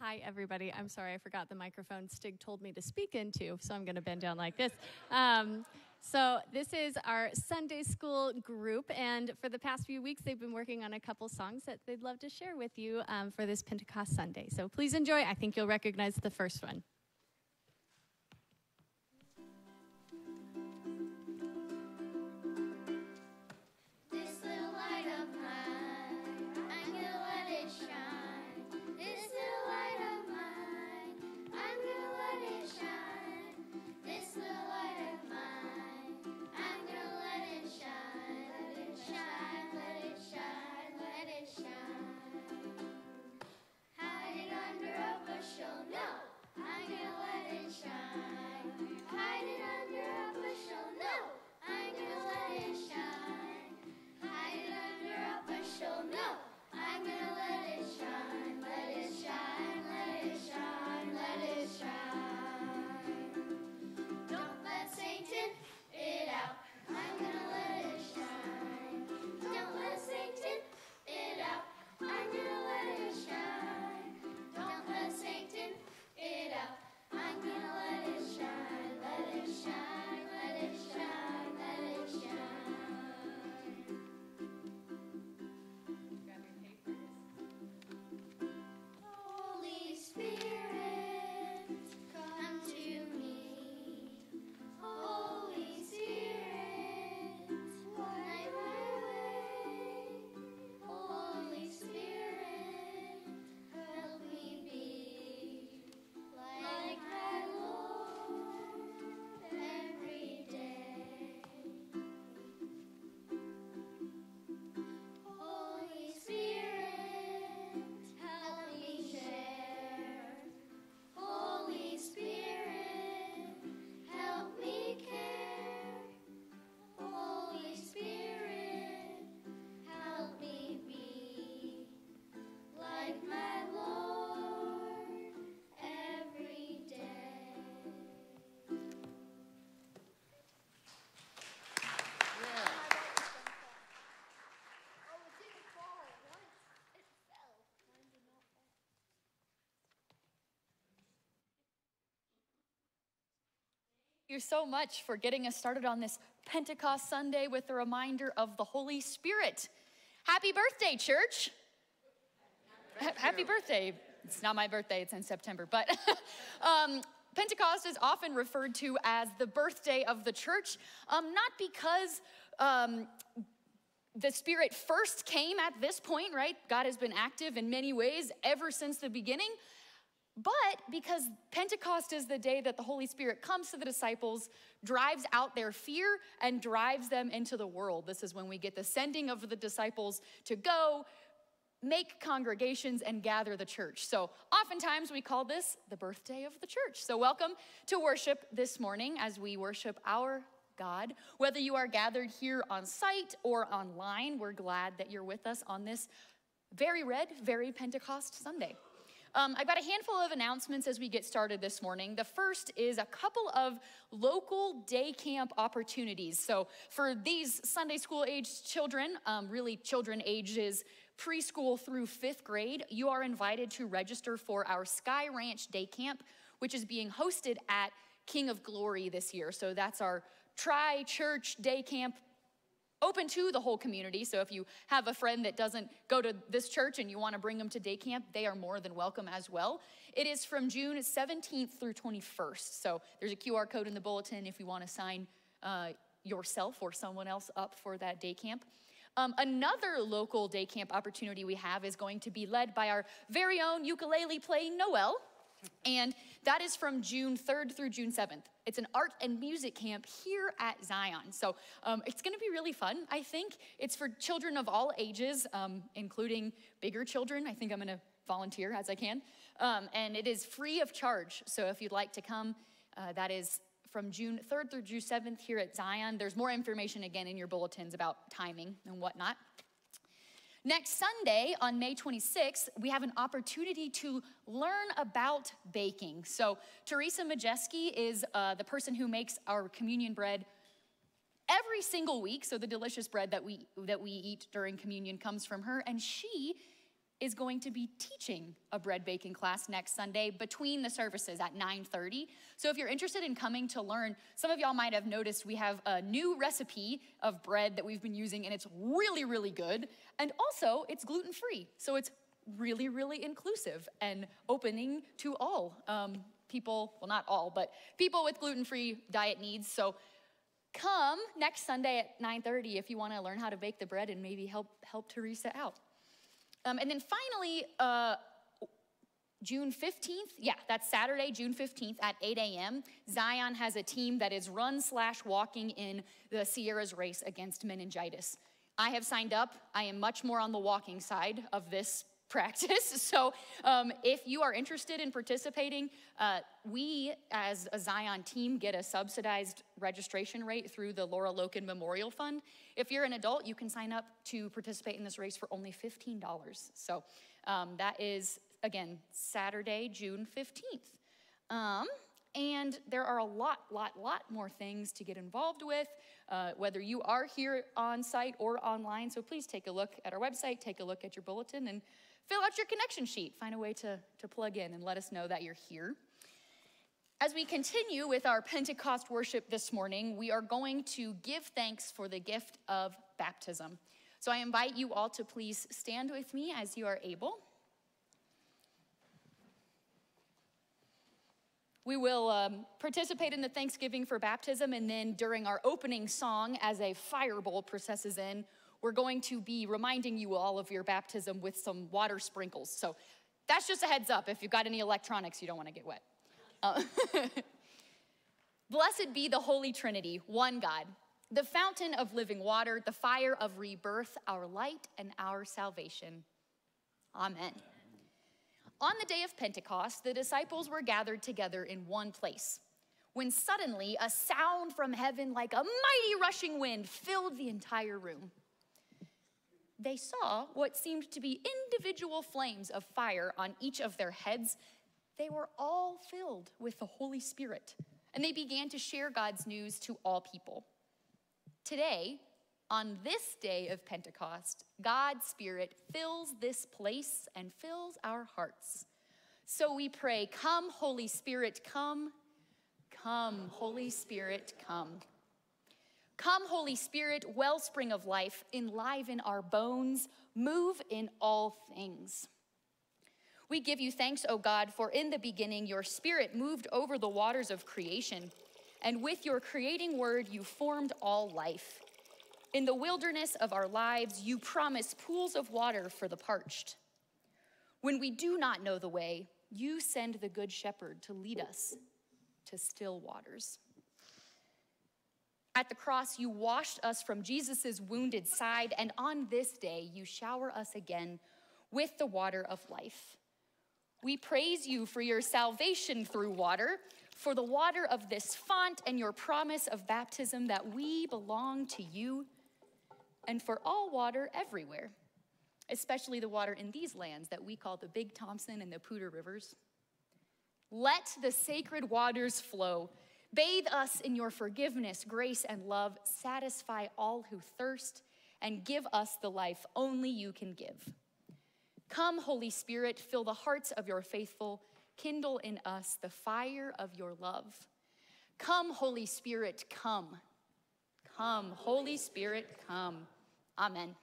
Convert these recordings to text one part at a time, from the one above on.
Hi, everybody. I'm sorry, I forgot the microphone Stig told me to speak into, so I'm going to bend down like this. So this is our Sunday school group, and for the past few weeks, they've been working on a couple songs that they'd love to share with you for this Pentecost Sunday. So please enjoy. I think you'll recognize the first one. Thank you so much for getting us started on this Pentecost Sunday with a reminder of the Holy Spirit. Happy birthday, church. Happy birthday. It's not my birthday, it's in September, but Pentecost is often referred to as the birthday of the church, not because the Spirit first came at this point, right? God has been active in many ways ever since the beginning, but because Pentecost is the day that the Holy Spirit comes to the disciples, drives out their fear, and drives them into the world. This is when we get the sending of the disciples to go make congregations and gather the church. So oftentimes we call this the birthday of the church. So welcome to worship this morning as we worship our God. Whether you are gathered here on site or online, we're glad that you're with us on this very red, very Pentecost Sunday. I've got a handful of announcements as we get started this morning. The first is a couple of local day camp opportunities. So for these Sunday school aged children, really children ages preschool through 5th grade, you are invited to register for our Sky Ranch Day Camp, which is being hosted at King of Glory this year. So that's our tri-church day camp, open to the whole community. So if you have a friend that doesn't go to this church and you want to bring them to day camp, they are more than welcome as well. It is from June 17th through 21st. So there's a QR code in the bulletin if you want to sign yourself or someone else up for that day camp. Another local day camp opportunity we have is going to be led by our very own ukulele playing Noel. And that is from June 3rd through June 7th. It's an art and music camp here at Zion. So it's gonna be really fun, I think. It's for children of all ages, including bigger children. I think I'm gonna volunteer as I can. And it is free of charge. So if you'd like to come, that is from June 3rd through June 7th here at Zion. There's more information again in your bulletins about timing and whatnot. Next Sunday, on May 26th, we have an opportunity to learn about baking. So Teresa Majeski is the person who makes our communion bread every single week. So the delicious bread that we eat during communion comes from her. And she is going to be teaching a bread baking class next Sunday between the services at 9:30. So if you're interested in coming to learn, some of y'all might have noticed we have a new recipe of bread that we've been using, and it's really, really good. And also, it's gluten-free. So it's really, really inclusive and opening to all people, well, not all, but people with gluten-free diet needs. So come next Sunday at 9:30 if you want to learn how to bake the bread and maybe help Teresa out. And then finally, June 15th, yeah, that's Saturday, June 15th at 8 a.m., Zion has a team that is run/walking in the Sierras race against meningitis. I have signed up. I am much more on the walking side of this practice. So if you are interested in participating, we as a Zion team get a subsidized registration rate through the Laura Loken Memorial Fund. If you're an adult, you can sign up to participate in this race for only $15. So that is, again, Saturday, June 15th. And there are a lot more things to get involved with, whether you are here on site or online. So please take a look at our website, take a look at your bulletin, and fill out your connection sheet. Find a way to plug in and let us know that you're here. As we continue with our Pentecost worship this morning, we are going to give thanks for the gift of baptism. So I invite you all to please stand with me as you are able. We will participate in the Thanksgiving for baptism, and then during our opening song, as a fire bowl processes in, we're going to be reminding you all of your baptism with some water sprinkles. So that's just a heads up. If you've got any electronics, you don't want to get wet. Blessed be the Holy Trinity, one God, the fountain of living water, the fire of rebirth, our light and our salvation. Amen. On the day of Pentecost, the disciples were gathered together in one place, when suddenly a sound from heaven like a mighty rushing wind filled the entire room. They saw what seemed to be individual flames of fire on each of their heads. They were all filled with the Holy Spirit, and they began to share God's news to all people. Today, on this day of Pentecost, God's Spirit fills this place and fills our hearts. So we pray, come, Holy Spirit, come. Come, Holy Spirit, come. Come, Holy Spirit, wellspring of life, enliven our bones, move in all things. We give you thanks, O God, for in the beginning your Spirit moved over the waters of creation, and with your creating word you formed all life. In the wilderness of our lives, you promise pools of water for the parched. When we do not know the way, you send the Good Shepherd to lead us to still waters. At the cross, you washed us from Jesus' wounded side, and on this day, you shower us again with the water of life. We praise you for your salvation through water, for the water of this font and your promise of baptism that we belong to you, and for all water everywhere, especially the water in these lands that we call the Big Thompson and the Poudre Rivers. Let the sacred waters flow. Bathe us in your forgiveness, grace, and love. Satisfy all who thirst, and give us the life only you can give. Come, Holy Spirit, fill the hearts of your faithful. Kindle in us the fire of your love. Come, Holy Spirit, come. Come, Holy Spirit, come. Amen.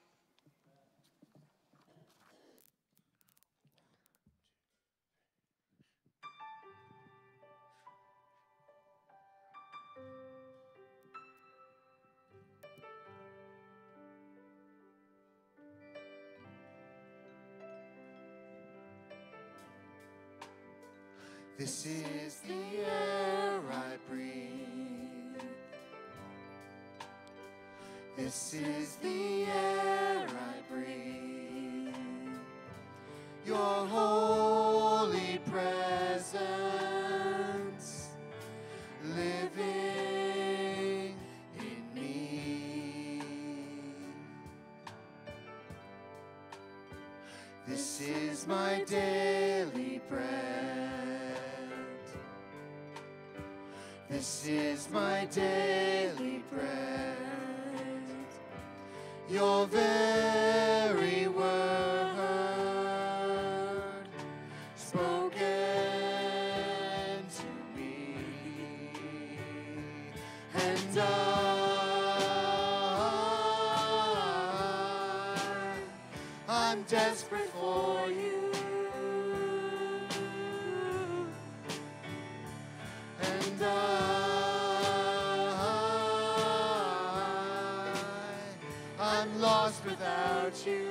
This is the air I breathe. This is the air I breathe. Your holy presence living in me. This is my daily bread. This is my daily bread, your very word spoken to me, and I'm desperate for you, and I'm lost without you.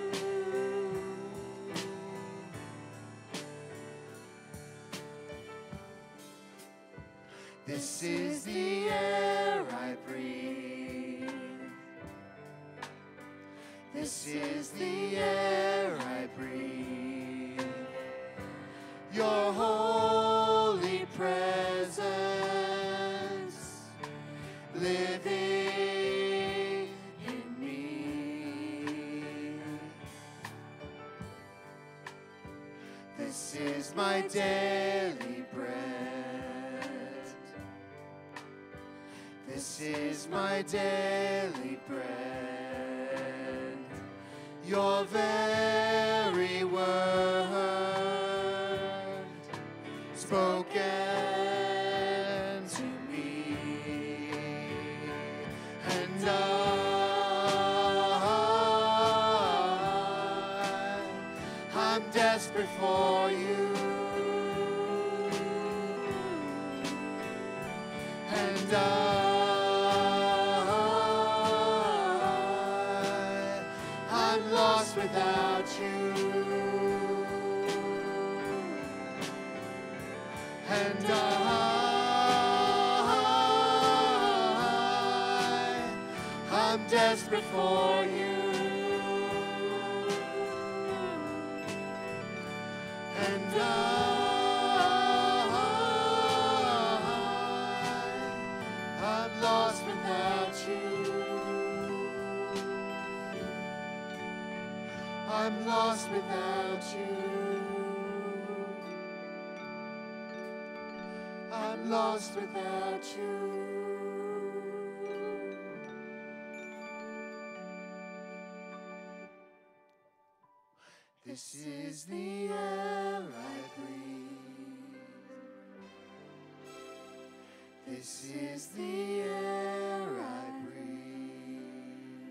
This is the air I breathe. This is the air I breathe. Your holy presence living in me. This is my daily bread. This is my daily bread, your very word spoken to me, and I'm desperate for you, and I'm lost without you, and I'm desperate for you, and I'm lost without you. I'm lost without you. I'm lost without you. This is the air I breathe. This is the air I breathe.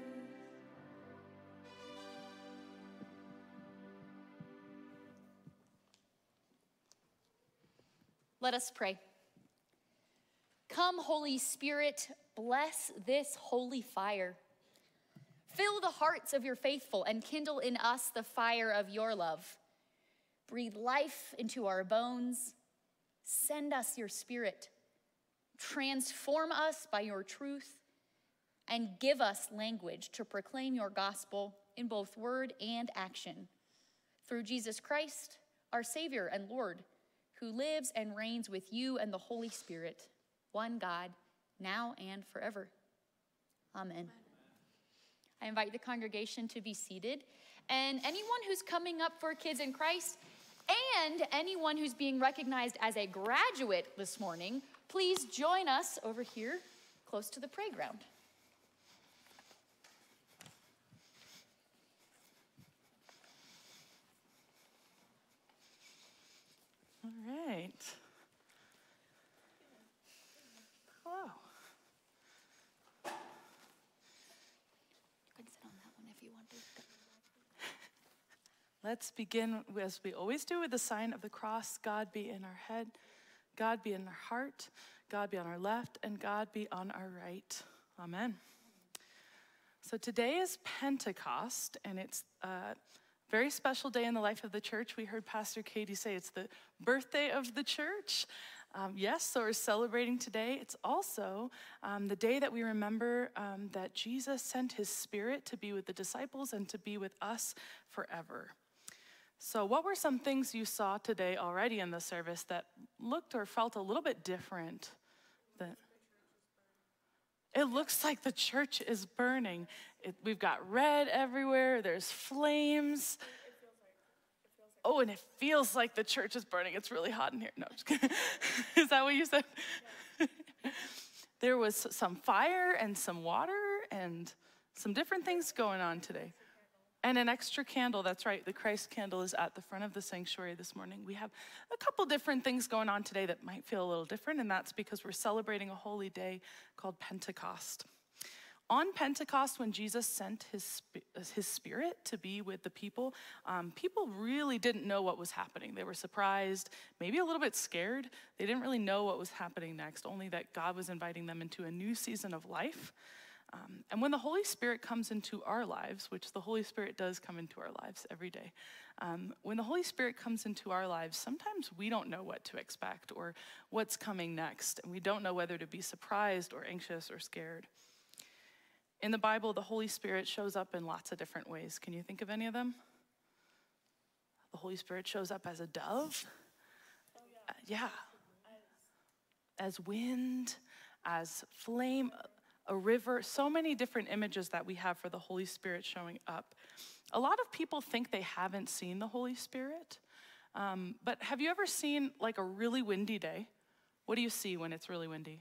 Let us pray. Come, Holy Spirit, bless this holy fire. Fill the hearts of your faithful and kindle in us the fire of your love. Breathe life into our bones. Send us your Spirit. Transform us by your truth and give us language to proclaim your gospel in both word and action. Through Jesus Christ, our Savior and Lord, who lives and reigns with you and the Holy Spirit, one God, now and forever. Amen. I invite the congregation to be seated, and anyone who's coming up for Kids in Christ and anyone who's being recognized as a graduate this morning, please join us over here close to the playground. All right. Hello. You can sit on that one if you want to. Let's begin, as we always do, with the sign of the cross. God be in our head, God be in our heart, God be on our left, and God be on our right. Amen. So today is Pentecost, and it's a very special day in the life of the church. We heard Pastor Katie say it's the birthday of the church. Yes, so we're celebrating today. It's also the day that we remember that Jesus sent his Spirit to be with the disciples and to be with us forever. So what were some things you saw today already in the service that looked or felt a little bit different? It looks like the church is burning. We've got red everywhere. There's flames. Oh, and it feels like the church is burning. It's really hot in here. No, I'm just kidding. Is that what you said? There was some fire and some water and some different things going on today. And an extra candle, that's right, the Christ candle is at the front of the sanctuary this morning. We have a couple different things going on today that might feel a little different, and that's because we're celebrating a holy day called Pentecost. On Pentecost, when Jesus sent his spirit to be with the people, people really didn't know what was happening. They were surprised, maybe a little bit scared. They didn't really know what was happening next, only that God was inviting them into a new season of life. And when the Holy Spirit comes into our lives, which the Holy Spirit does come into our lives every day, when the Holy Spirit comes into our lives, sometimes we don't know what to expect or what's coming next, and we don't know whether to be surprised or anxious or scared. In the Bible, the Holy Spirit shows up in lots of different ways. Can you think of any of them? The Holy Spirit shows up as a dove. Yeah. As wind, as flame, a river, so many different images that we have for the Holy Spirit showing up. A lot of people think they haven't seen the Holy Spirit, but have you ever seen like a really windy day? What do you see when it's really windy?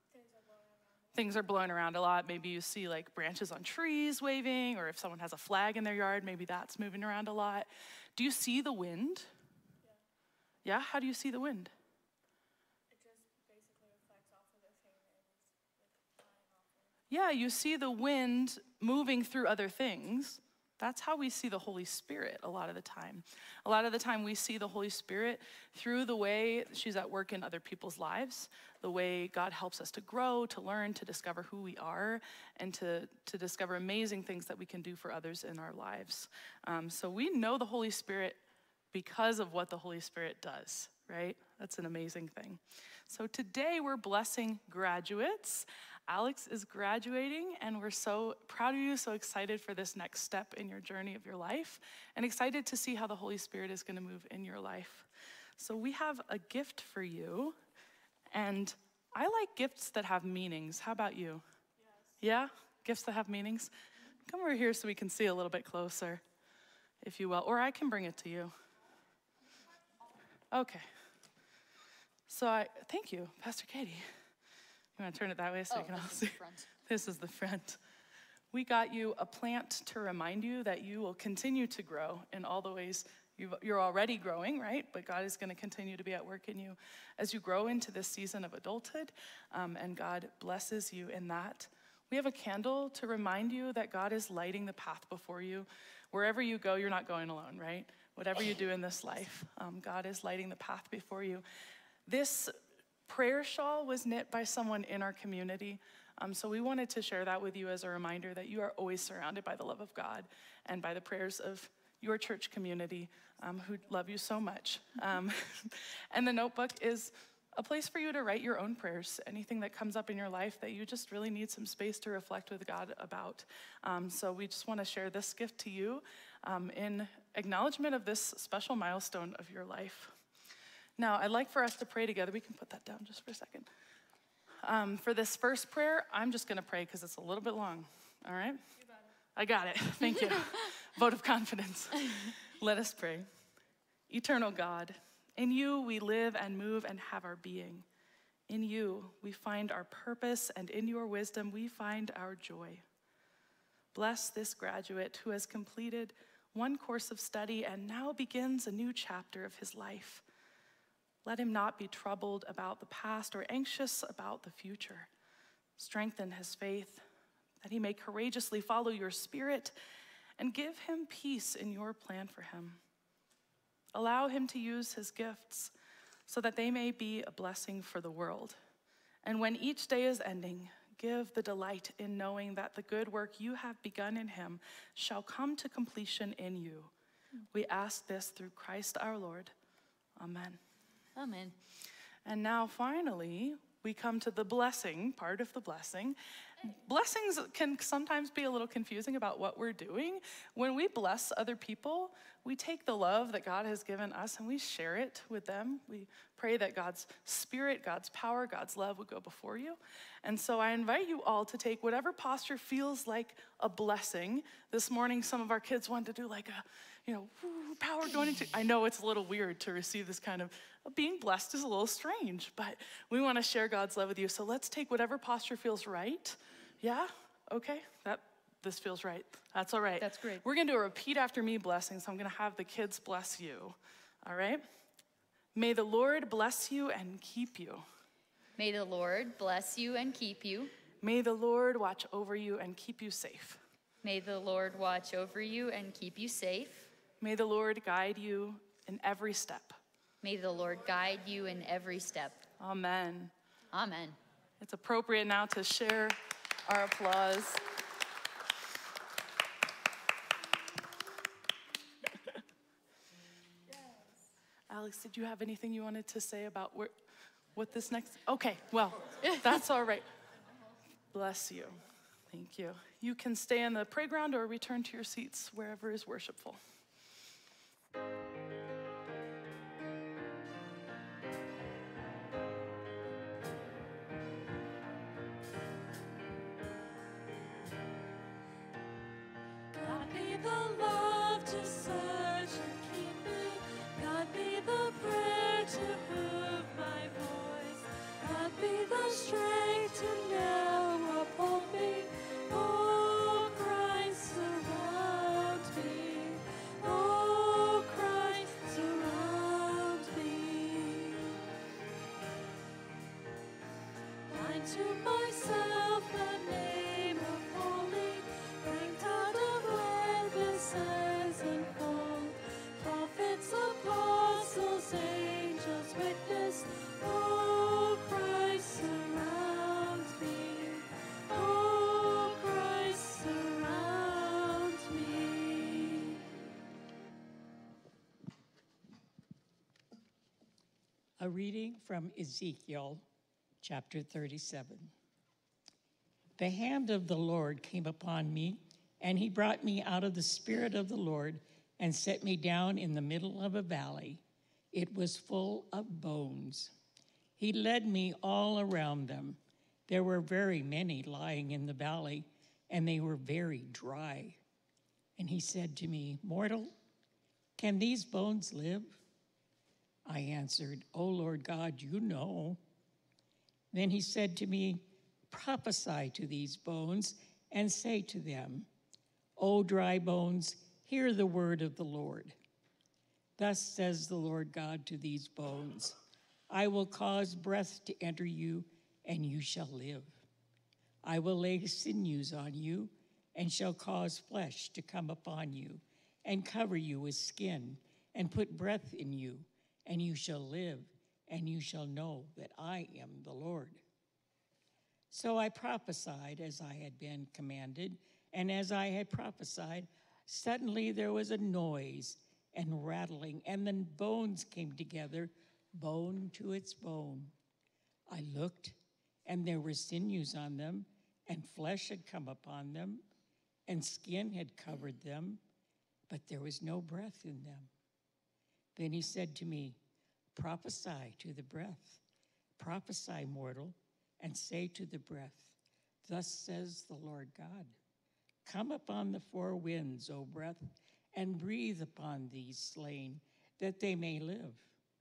Things are blowing around a lot. Maybe you see like branches on trees waving, or if someone has a flag in their yard, maybe that's moving around a lot. Do you see the wind? Yeah? How do you see the wind? It just basically reflects off of the thing and it's like flying off of it. Yeah, you see the wind moving through other things. That's how we see the Holy Spirit a lot of the time. A lot of the time we see the Holy Spirit through the way she's at work in other people's lives, the way God helps us to grow, to learn, to discover who we are, and to discover amazing things that we can do for others in our lives. So we know the Holy Spirit because of what the Holy Spirit does, right? That's an amazing thing. So today we're blessing graduates. Alex is graduating, and we're so proud of you, so excited for this next step in your journey of your life, and excited to see how the Holy Spirit is going to move in your life. So we have a gift for you, and I like gifts that have meanings. How about you? Yes. Yeah? Gifts that have meanings? Come over here so we can see a little bit closer, if you will, or I can bring it to you. Okay. So thank you, Pastor Katie. You want to turn it that way so you can all see? This is the front. We got you a plant to remind you that you will continue to grow in all the ways you're already growing, right? But God is going to continue to be at work in you as you grow into this season of adulthood, and God blesses you in that. We have a candle to remind you that God is lighting the path before you. Wherever you go, you're not going alone, right? Whatever you do in this life, God is lighting the path before you. This prayer shawl was knit by someone in our community. So we wanted to share that with you as a reminder that you are always surrounded by the love of God and by the prayers of your church community who love you so much. And the notebook is a place for you to write your own prayers, anything that comes up in your life that you just really need some space to reflect with God about. So we just want to share this gift to you in acknowledgement of this special milestone of your life. Now, I'd like for us to pray together. We can put that down just for a second. For this first prayer, I'm just going to pray because it's a little bit long. All right? You got it. I got it. Thank you. Vote of confidence. Let us pray. Eternal God, in you we live and move and have our being. In you we find our purpose, and in your wisdom we find our joy. Bless this graduate who has completed one course of study and now begins a new chapter of his life. Let him not be troubled about the past or anxious about the future. Strengthen his faith, that he may courageously follow your spirit, and give him peace in your plan for him. Allow him to use his gifts so that they may be a blessing for the world. And when each day is ending, give the delight in knowing that the good work you have begun in him shall come to completion in you. We ask this through Christ our Lord. Amen. Amen. And now finally, we come to the blessing, part of the blessing. Blessings can sometimes be a little confusing about what we're doing. When we bless other people, we take the love that God has given us and we share it with them. We pray that God's spirit, God's power, God's love would go before you. And so I invite you all to take whatever posture feels like a blessing. This morning, some of our kids wanted to do like a, power going into, I know it's a little weird to receive this kind of, being blessed is a little strange, but we want to share God's love with you. So let's take whatever posture feels right. Yeah? Okay, that this feels right. That's all right. That's great. We're going to do a repeat after me blessing, so I'm going to have the kids bless you. All right? May the Lord bless you and keep you. May the Lord bless you and keep you. May the Lord watch over you and keep you safe. May the Lord watch over you and keep you safe. May the Lord guide you in every step. May the Lord guide you in every step. Amen. Amen. It's appropriate now to share our applause. Alex, did you have anything you wanted to say about what this next? Okay, well, that's all right. Bless you. Thank you. You can stay in the playground or return to your seats wherever is worshipful. God be the love to search and keep me. God be the prayer to move my voice. God be the strength to never uphold me. Oh, Christ, surround me. Oh, Christ, surround me. Bind to myself the name of holy. Bring down of witnesses and fold. Prophets, apostles, angels, witness. Oh, Christ, surround me. Oh, Christ, surround me. A reading from Ezekiel chapter 37. The hand of the Lord came upon me, and he brought me out of the spirit of the Lord and set me down in the middle of a valley. It was full of bones. He led me all around them. There were very many lying in the valley, and they were very dry. And he said to me, "Mortal, can these bones live?" I answered, "O Lord God, you know." Then he said to me, "Prophesy to these bones and say to them, O dry bones, hear the word of the Lord. Thus says the Lord God to these bones, I will cause breath to enter you, and you shall live. I will lay sinews on you, and shall cause flesh to come upon you, and cover you with skin, and put breath in you, and you shall live, and you shall know that I am the Lord." So I prophesied as I had been commanded, and as I had prophesied, suddenly there was a noise and rattling, and then bones came together, bone to its bone. I looked, and there were sinews on them, and flesh had come upon them, and skin had covered them, but there was no breath in them. Then he said to me, "Prophesy to the breath. Prophesy, mortal, and say to the breath, Thus says the Lord God, Come upon the four winds, O breath, and breathe upon these slain, that they may live."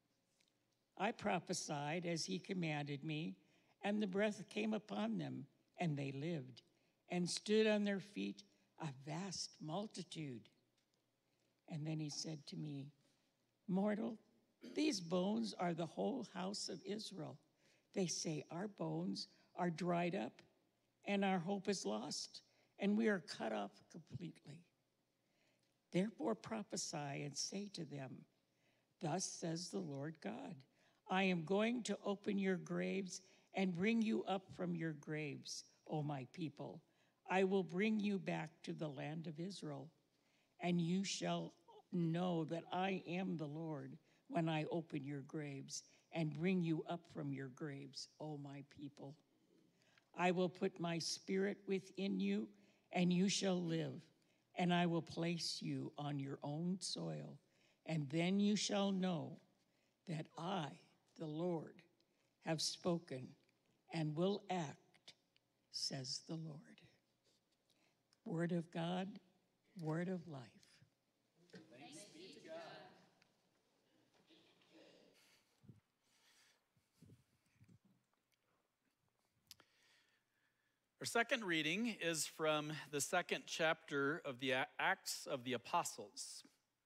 I prophesied as he commanded me, and the breath came upon them, and they lived, and stood on their feet, a vast multitude. And then he said to me, "Mortal, these bones are the whole house of Israel. They say, our bones are dried up, and our hope is lost, and we are cut off completely. Therefore prophesy and say to them, Thus says the Lord God, I am going to open your graves and bring you up from your graves, O my people. I will bring you back to the land of Israel, and you shall know that I am the Lord when I open your graves and bring you up from your graves, O my people. I will put my spirit within you, and you shall live, and I will place you on your own soil, and then you shall know that I, the Lord, have spoken and will act, says the Lord. Word of God, word of life. Our second reading is from the second chapter of the Acts of the Apostles.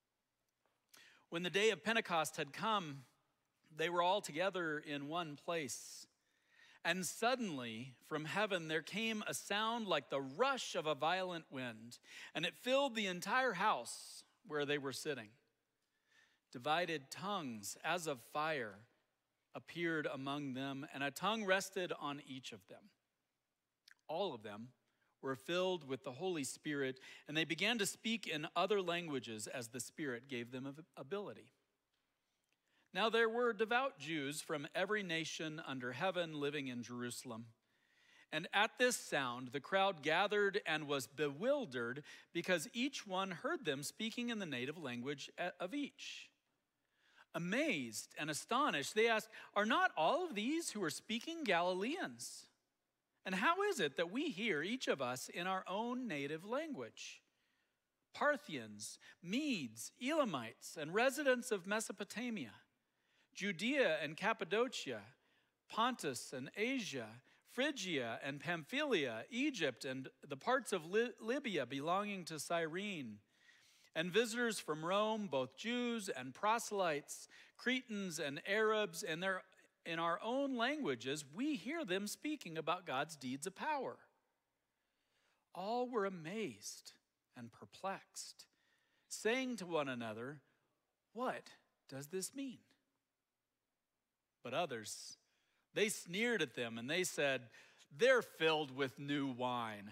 When the day of Pentecost had come, they were all together in one place. And suddenly, from heaven, there came a sound like the rush of a violent wind, and it filled the entire house where they were sitting. Divided tongues, as of fire, appeared among them, and a tongue rested on each of them. All of them were filled with the Holy Spirit, and they began to speak in other languages as the Spirit gave them ability. Now there were devout Jews from every nation under heaven living in Jerusalem. And at this sound, the crowd gathered and was bewildered because each one heard them speaking in the native language of each. Amazed and astonished, they asked, "Are not all of these who are speaking Galileans? And how is it that we hear each of us in our own native language? Parthians, Medes, Elamites, and residents of Mesopotamia, Judea and Cappadocia, Pontus and Asia, Phrygia and Pamphylia, Egypt and the parts of Libya belonging to Cyrene, and visitors from Rome, both Jews and proselytes, Cretans and Arabs, and in our own languages, we hear them speaking about God's deeds of power." All were amazed and perplexed, saying to one another, "What does this mean?" But others, they sneered at them and they said, "They're filled with new wine."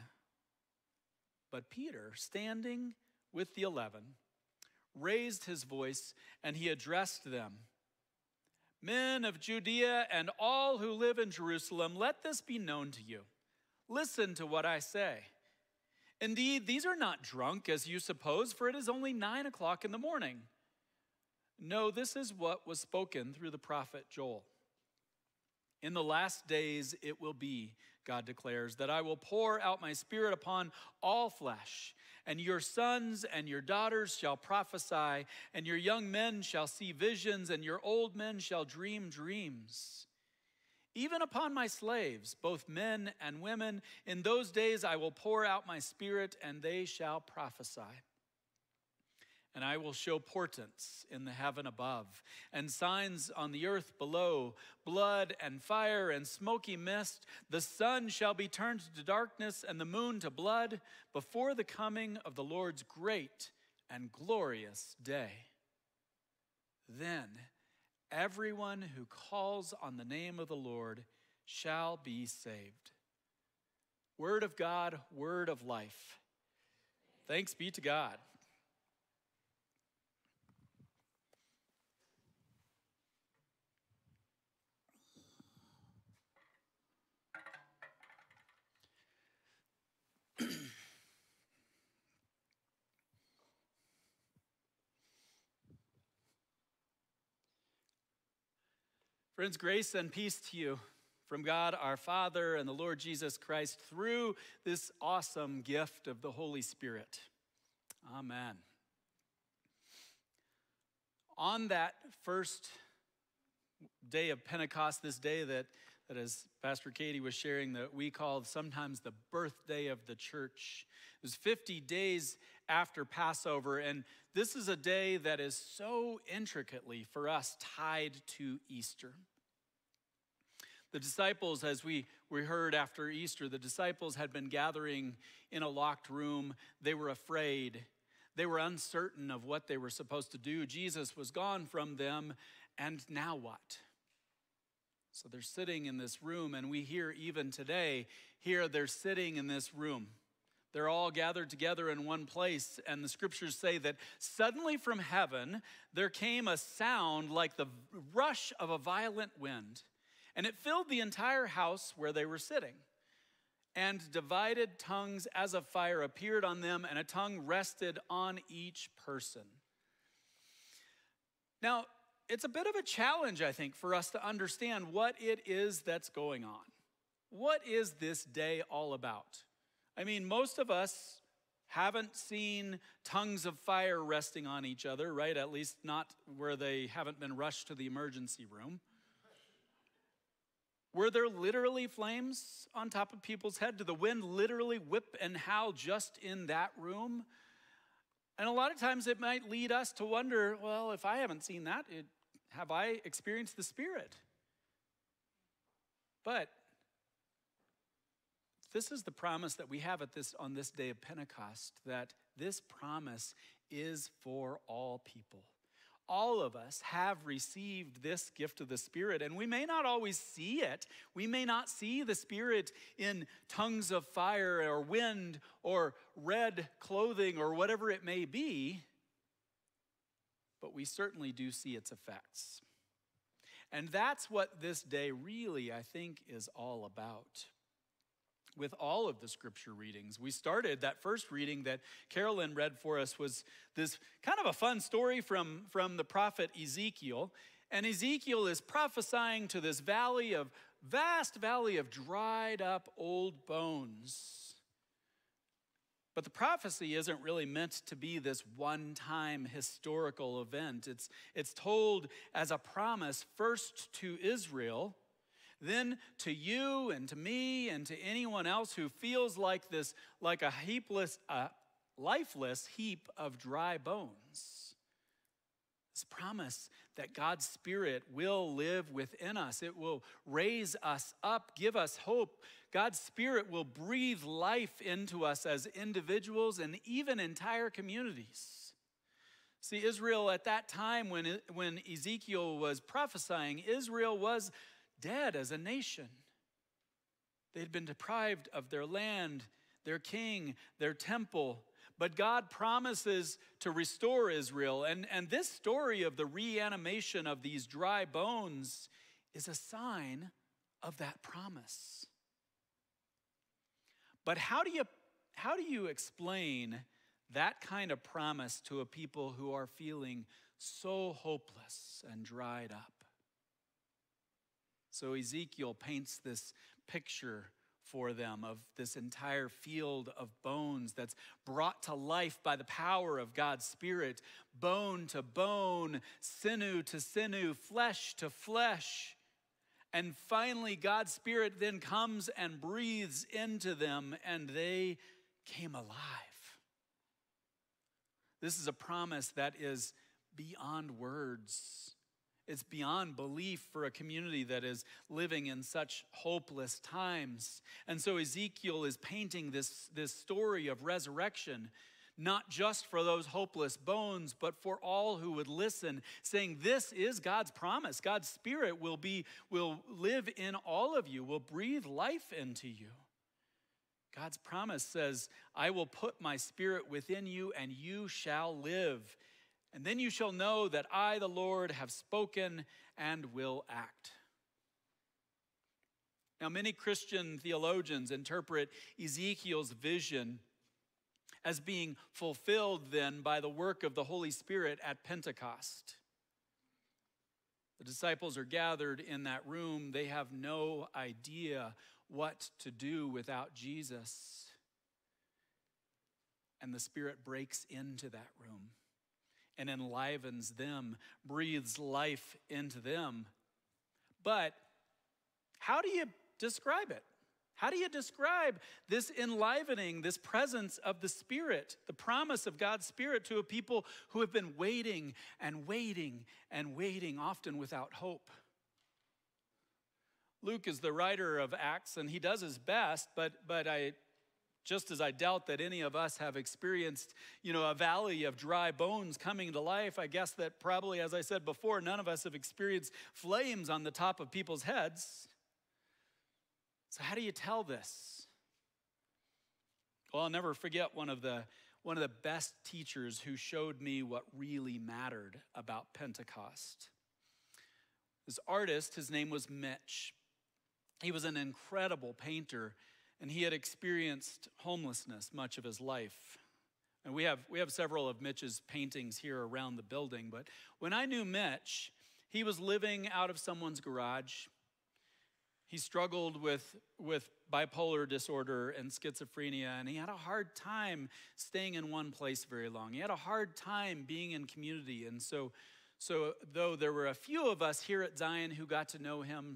But Peter, standing with the 11, raised his voice and he addressed them. "Men of Judea and all who live in Jerusalem, let this be known to you. Listen to what I say. Indeed, these are not drunk as you suppose, for it is only 9 o'clock in the morning. No, this is what was spoken through the prophet Joel. In the last days it will be, God declares, that I will pour out my Spirit upon all flesh, and your sons and your daughters shall prophesy, and your young men shall see visions, and your old men shall dream dreams. Even upon my slaves, both men and women, in those days I will pour out my Spirit, and they shall prophesy. And I will show portents in the heaven above, and signs on the earth below, blood and fire and smoky mist. The sun shall be turned to darkness and the moon to blood before the coming of the Lord's great and glorious day. Then everyone who calls on the name of the Lord shall be saved." Word of God, word of life. Thanks be to God. Friends, grace and peace to you from God our Father and the Lord Jesus Christ through this awesome gift of the Holy Spirit. Amen. On that first day of Pentecost, this day that as Pastor Katie was sharing, that we called sometimes the birthday of the church. It was 50 days after Passover, and this is a day that is so intricately for us tied to Easter. The disciples, as we heard after Easter, the disciples had been gathering in a locked room. They were afraid. They were uncertain of what they were supposed to do. Jesus was gone from them, and now what? So they're sitting in this room, and we hear even today, here they're sitting in this room. They're all gathered together in one place, and the scriptures say that suddenly from heaven there came a sound like the rush of a violent wind, and it filled the entire house where they were sitting. And divided tongues as of fire appeared on them, and a tongue rested on each person. Now, it's a bit of a challenge, I think, for us to understand what it is that's going on. What is this day all about? I mean, most of us haven't seen tongues of fire resting on each other, right? At least not where they haven't been rushed to the emergency room. Were there literally flames on top of people's head? Did the wind literally whip and howl just in that room? And a lot of times it might lead us to wonder, well, if I haven't seen that, have I experienced the Spirit? But this is the promise that we have on this day of Pentecost, that this promise is for all people. All of us have received this gift of the Spirit, and we may not always see it. We may not see the Spirit in tongues of fire or wind or red clothing or whatever it may be, but we certainly do see its effects. And that's what this day really, I think, is all about. With all of the scripture readings. We started, that first reading that Carolyn read for us was this kind of a fun story from the prophet Ezekiel. And Ezekiel is prophesying to this vast valley of dried up old bones. But the prophecy isn't really meant to be this one-time historical event. It's told as a promise first to Israel, then to you and to me and to anyone else who feels like a lifeless heap of dry bones. This promise that God's Spirit will live within us. It will raise us up, give us hope. God's Spirit will breathe life into us as individuals and even entire communities. See, Israel at that time when Ezekiel was prophesying, Israel was dead as a nation. They'd been deprived of their land, their king, their temple. But God promises to restore Israel. And this story of the reanimation of these dry bones is a sign of that promise. But how do you explain that kind of promise to a people who are feeling so hopeless and dried up? So Ezekiel paints this picture for them of this entire field of bones that's brought to life by the power of God's Spirit, bone to bone, sinew to sinew, flesh to flesh. And finally, God's Spirit then comes and breathes into them, and they came alive. This is a promise that is beyond words. It's beyond belief for a community that is living in such hopeless times. And so Ezekiel is painting this story of resurrection, not just for those hopeless bones, but for all who would listen, saying this is God's promise. God's Spirit will live in all of you, will breathe life into you. God's promise says, I will put my Spirit within you and you shall live. And then you shall know that I, the Lord, have spoken and will act. Now, many Christian theologians interpret Ezekiel's vision as being fulfilled then by the work of the Holy Spirit at Pentecost. The disciples are gathered in that room. They have no idea what to do without Jesus. And the Spirit breaks into that room and enlivens them, breathes life into them. But how do you describe it? How do you describe this enlivening, this presence of the Spirit, the promise of God's Spirit to a people who have been waiting and waiting and waiting, often without hope? Luke is the writer of Acts, and he does his best, but just as I doubt that any of us have experienced, a valley of dry bones coming to life, I guess that probably, as I said before, none of us have experienced flames on the top of people's heads. So how do you tell this? Well, I'll never forget one of the best teachers who showed me what really mattered about Pentecost. This artist, his name was Mitch. He was an incredible painter, and he had experienced homelessness much of his life. And we have several of Mitch's paintings here around the building, but when I knew Mitch, he was living out of someone's garage. He struggled with bipolar disorder and schizophrenia, and he had a hard time staying in one place very long. He had a hard time being in community, and so though there were a few of us here at Zion who got to know him,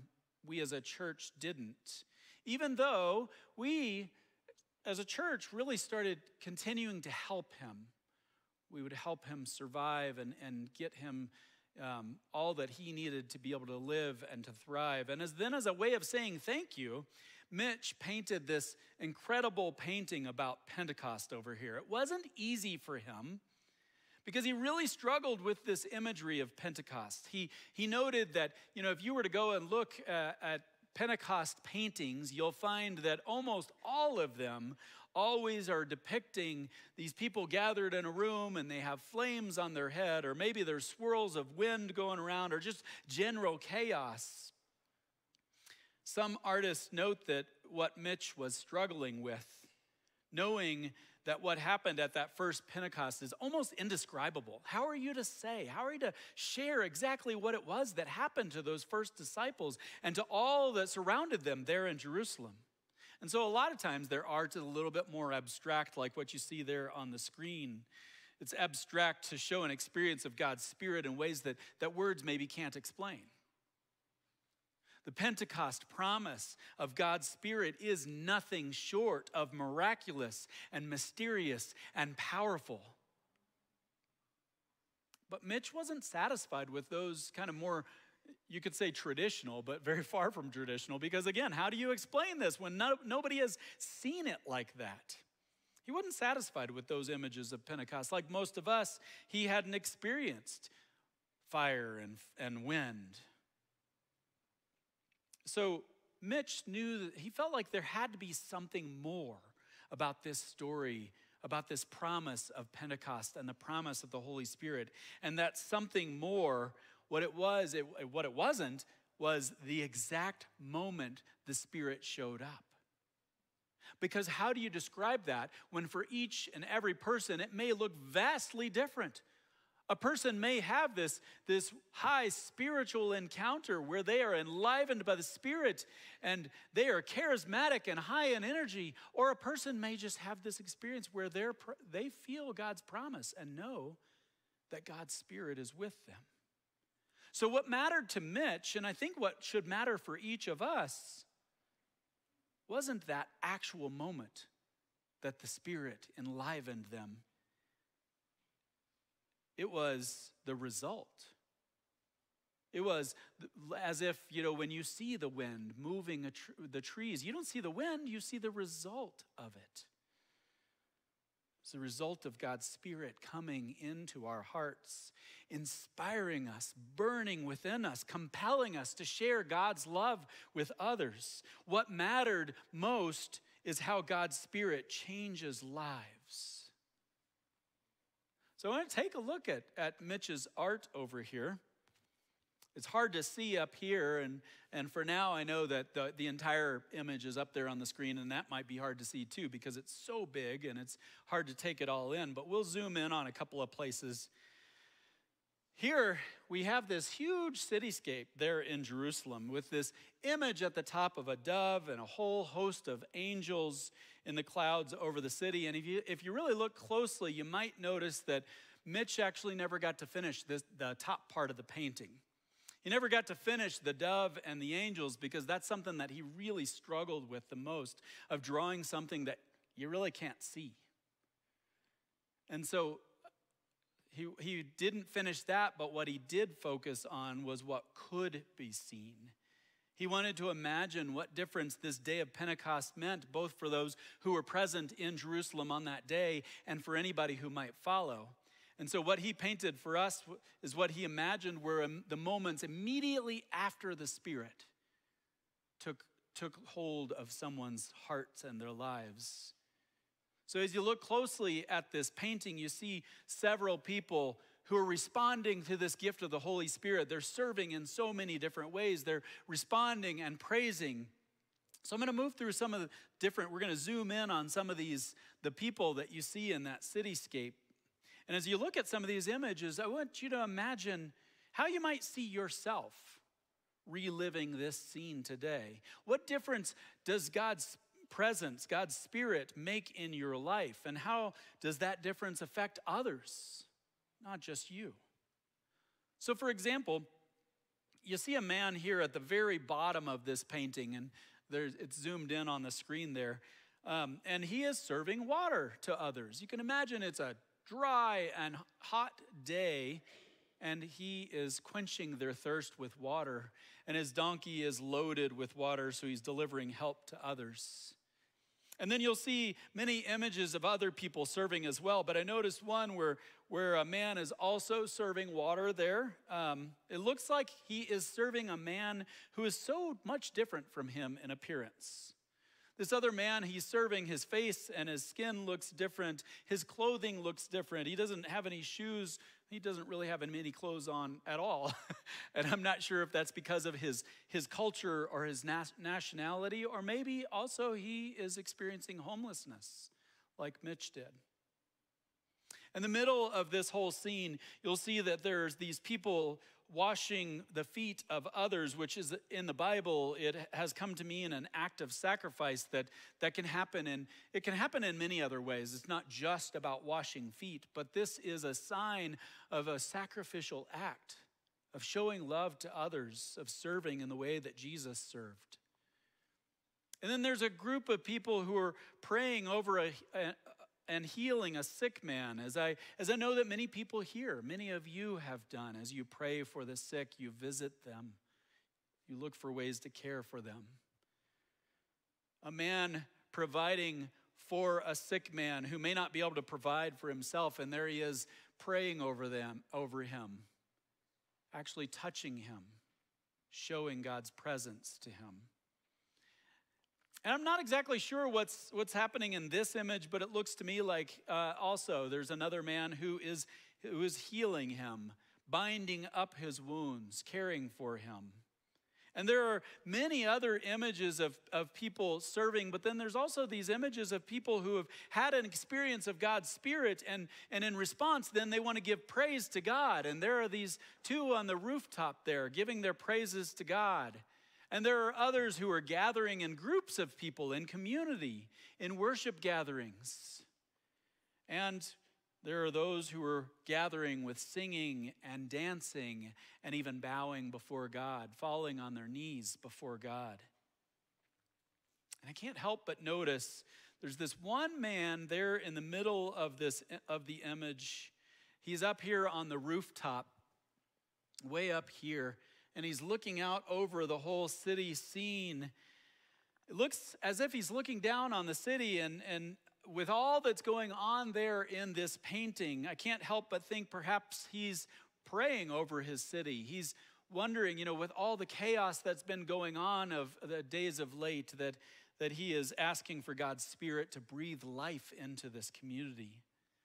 we as a church didn't. Even though we, as a church, really started continuing to help him. We would help him survive and get him all that he needed to be able to live and to thrive. And as a way of saying thank you, Mitch painted this incredible painting about Pentecost over here. It wasn't easy for him because he really struggled with this imagery of Pentecost. He noted that, if you were to go and look at Pentecost paintings, you'll find that almost all of them always are depicting these people gathered in a room and they have flames on their head, or maybe there's swirls of wind going around, or just general chaos. Some artists note that what Mitch was struggling with, knowing that what happened at that first Pentecost is almost indescribable. How are you to say? How are you to share exactly what it was that happened to those first disciples and to all that surrounded them there in Jerusalem? And so a lot of times their art is a little bit more abstract, like what you see there on the screen. It's abstract to show an experience of God's Spirit in ways that words maybe can't explain. The Pentecost promise of God's Spirit is nothing short of miraculous and mysterious and powerful. But Mitch wasn't satisfied with those kind of more, you could say traditional, but very far from traditional, because again, how do you explain this when nobody has seen it like that? He wasn't satisfied with those images of Pentecost. Like most of us, he hadn't experienced fire and wind. So Mitch knew that he felt like there had to be something more about this story, about this promise of Pentecost and the promise of the Holy Spirit. And that something more, what it wasn't, was the exact moment the Spirit showed up. Because how do you describe that when for each and every person it may look vastly different? A person may have this high spiritual encounter where they are enlivened by the Spirit and they are charismatic and high in energy. Or a person may just have this experience where they feel God's promise and know that God's Spirit is with them. So what mattered to Mitch, and I think what should matter for each of us, wasn't that actual moment that the Spirit enlivened them. It was the result. It was as if, when you see the wind moving the trees, you don't see the wind, you see the result of it. It's the result of God's Spirit coming into our hearts, inspiring us, burning within us, compelling us to share God's love with others. What mattered most is how God's Spirit changes lives. So I want to take a look at Mitch's art over here. It's hard to see up here, and for now I know that the entire image is up there on the screen, and that might be hard to see too because it's so big and it's hard to take it all in, but we'll zoom in on a couple of places. Here we have this huge cityscape there in Jerusalem with this image at the top of a dove and a whole host of angels in the clouds over the city. And if you really look closely, you might notice that Mitch actually never got to finish the top part of the painting. He never got to finish the dove and the angels because that's something that he really struggled with the most, of drawing something that you really can't see. And so he didn't finish that, but what he did focus on was what could be seen. He wanted to imagine what difference this day of Pentecost meant, both for those who were present in Jerusalem on that day and for anybody who might follow. And so what he painted for us is what he imagined were the moments immediately after the Spirit took hold of someone's hearts and their lives. So as you look closely at this painting, you see several people who are responding to this gift of the Holy Spirit. They're serving in so many different ways. They're responding and praising. So I'm going to move through some of the we're going to zoom in on some of the people that you see in that cityscape. And as you look at some of these images, I want you to imagine how you might see yourself reliving this scene today. What difference does God's presence, God's Spirit make in your life? And how does that difference affect others, not just you? So for example, you see a man here at the very bottom of this painting, and it's zoomed in on the screen there. And he is serving water to others. You can imagine it's a dry and hot day, and he is quenching their thirst with water. And his donkey is loaded with water, so he's delivering help to others. And then you'll see many images of other people serving as well. But I noticed one where a man is also serving water there. It looks like he is serving a man who is so much different from him in appearance. This other man he's serving, his face and his skin looks different. His clothing looks different. He doesn't have any shoes. He doesn't really have many clothes on at all. And I'm not sure if that's because of his culture or his nationality, or maybe also he is experiencing homelessness like Mitch did. In the middle of this whole scene, you'll see that there's these people washing the feet of others, which is in the Bible, it has come to mean an act of sacrifice that can happen, and it can happen in many other ways. It's not just about washing feet, but this is a sign of a sacrificial act, of showing love to others, of serving in the way that Jesus served. And then there's a group of people who are praying over and healing a sick man, as I know that many people here, many of you have done. As you pray for the sick, you visit them. You look for ways to care for them. A man providing for a sick man who may not be able to provide for himself, and there he is praying over him, actually touching him, showing God's presence to him. And I'm not exactly sure what's happening in this image, but it looks to me like also there's another man who is healing him, binding up his wounds, caring for him. And there are many other images of people serving, but then there's also these images of people who have had an experience of God's Spirit, and in response, then they want to give praise to God. And there are these two on the rooftop there giving their praises to God. And there are others who are gathering in groups of people, in community, in worship gatherings. And there are those who are gathering with singing and dancing and even bowing before God, falling on their knees before God. And I can't help but notice there's this one man there in the middle of the image. He's up here on the rooftop, way up here. And he's looking out over the whole city scene. It looks as if he's looking down on the city, and with all that's going on there in this painting, I can't help but think perhaps he's praying over his city. He's wondering, with all the chaos that's been going on of the days of late, that he is asking for God's Spirit to breathe life into this community.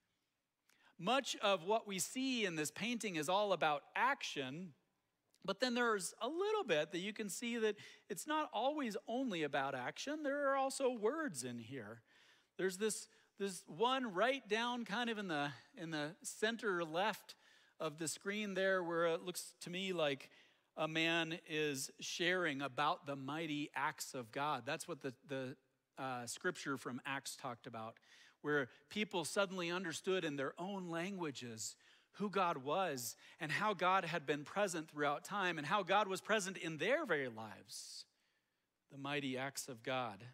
Much of what we see in this painting is all about action. But then there's a little bit that you can see that it's not always only about action. There are also words in here. There's this one right down kind of in the center left of the screen there, where it looks to me like a man is sharing about the mighty acts of God. That's what the scripture from Acts talked about, where people suddenly understood in their own languages who God was and how God had been present throughout time and how God was present in their very lives, the mighty acts of God.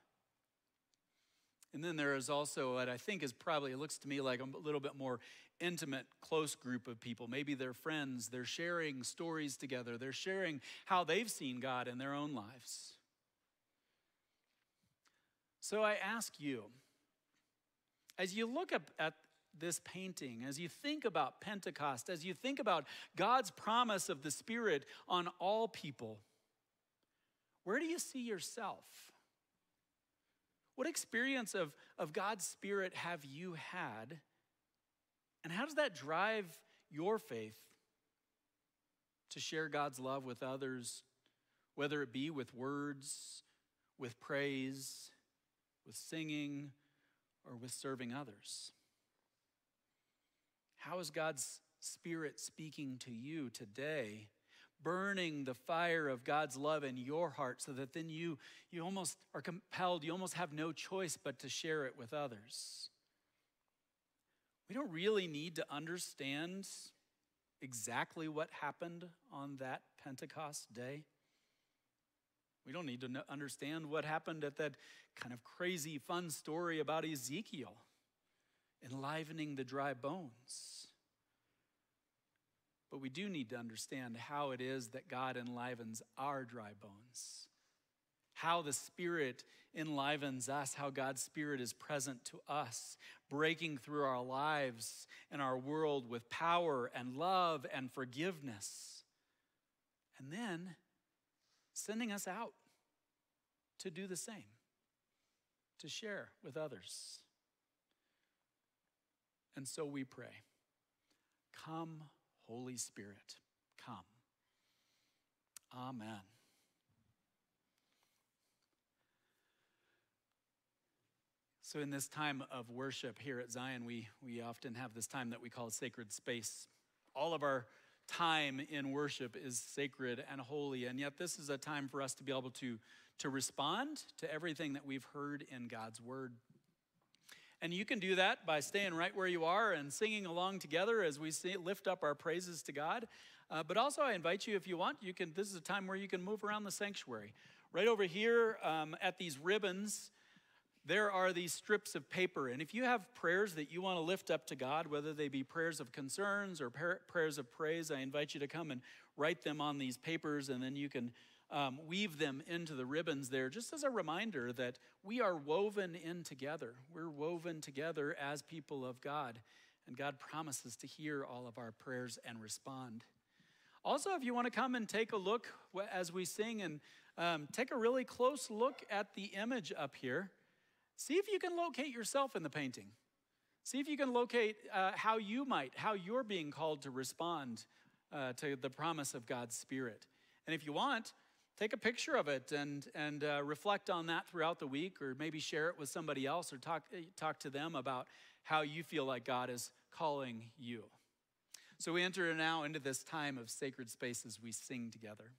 And then there is also what I think is probably, it looks to me like a little bit more intimate, close group of people. Maybe they're friends. They're sharing stories together. They're sharing how they've seen God in their own lives. So I ask you, as you look up at this painting, as you think about Pentecost, as you think about God's promise of the Spirit on all people, where do you see yourself? What experience of God's Spirit have you had? And how does that drive your faith to share God's love with others, whether it be with words, with praise, with singing, or with serving others? How is God's Spirit speaking to you today, burning the fire of God's love in your heart so that then you almost are compelled, you almost have no choice but to share it with others? We don't really need to understand exactly what happened on that Pentecost day. We don't need to understand what happened at that kind of crazy, fun story about Ezekiel enlivening the dry bones. But we do need to understand how it is that God enlivens our dry bones, how the Spirit enlivens us, how God's Spirit is present to us, breaking through our lives and our world with power and love and forgiveness, and then sending us out to do the same, to share with others. And so we pray, come, Holy Spirit, come. Amen. So in this time of worship here at Zion, we often have this time that we call sacred space. All of our time in worship is sacred and holy, and yet this is a time for us to be able to respond to everything that we've heard in God's word. And you can do that by staying right where you are and singing along together as we lift up our praises to God. But also I invite you, if you want, this is a time where you can move around the sanctuary. Right over here at these ribbons, there are these strips of paper. And if you have prayers that you want to lift up to God, whether they be prayers of concerns or prayers of praise, I invite you to come and write them on these papers, and then you can weave them into the ribbons there, just as a reminder that we are woven in together. We're woven together as people of God, and God promises to hear all of our prayers and respond. Also, if you want to come and take a look as we sing, and take a really close look at the image up here, see if you can locate yourself in the painting. See if you can locate how you're being called to respond to the promise of God's Spirit. And if you want, take a picture of it and reflect on that throughout the week, or maybe share it with somebody else, or talk to them about how you feel like God is calling you. So we enter now into this time of sacred space as we sing together.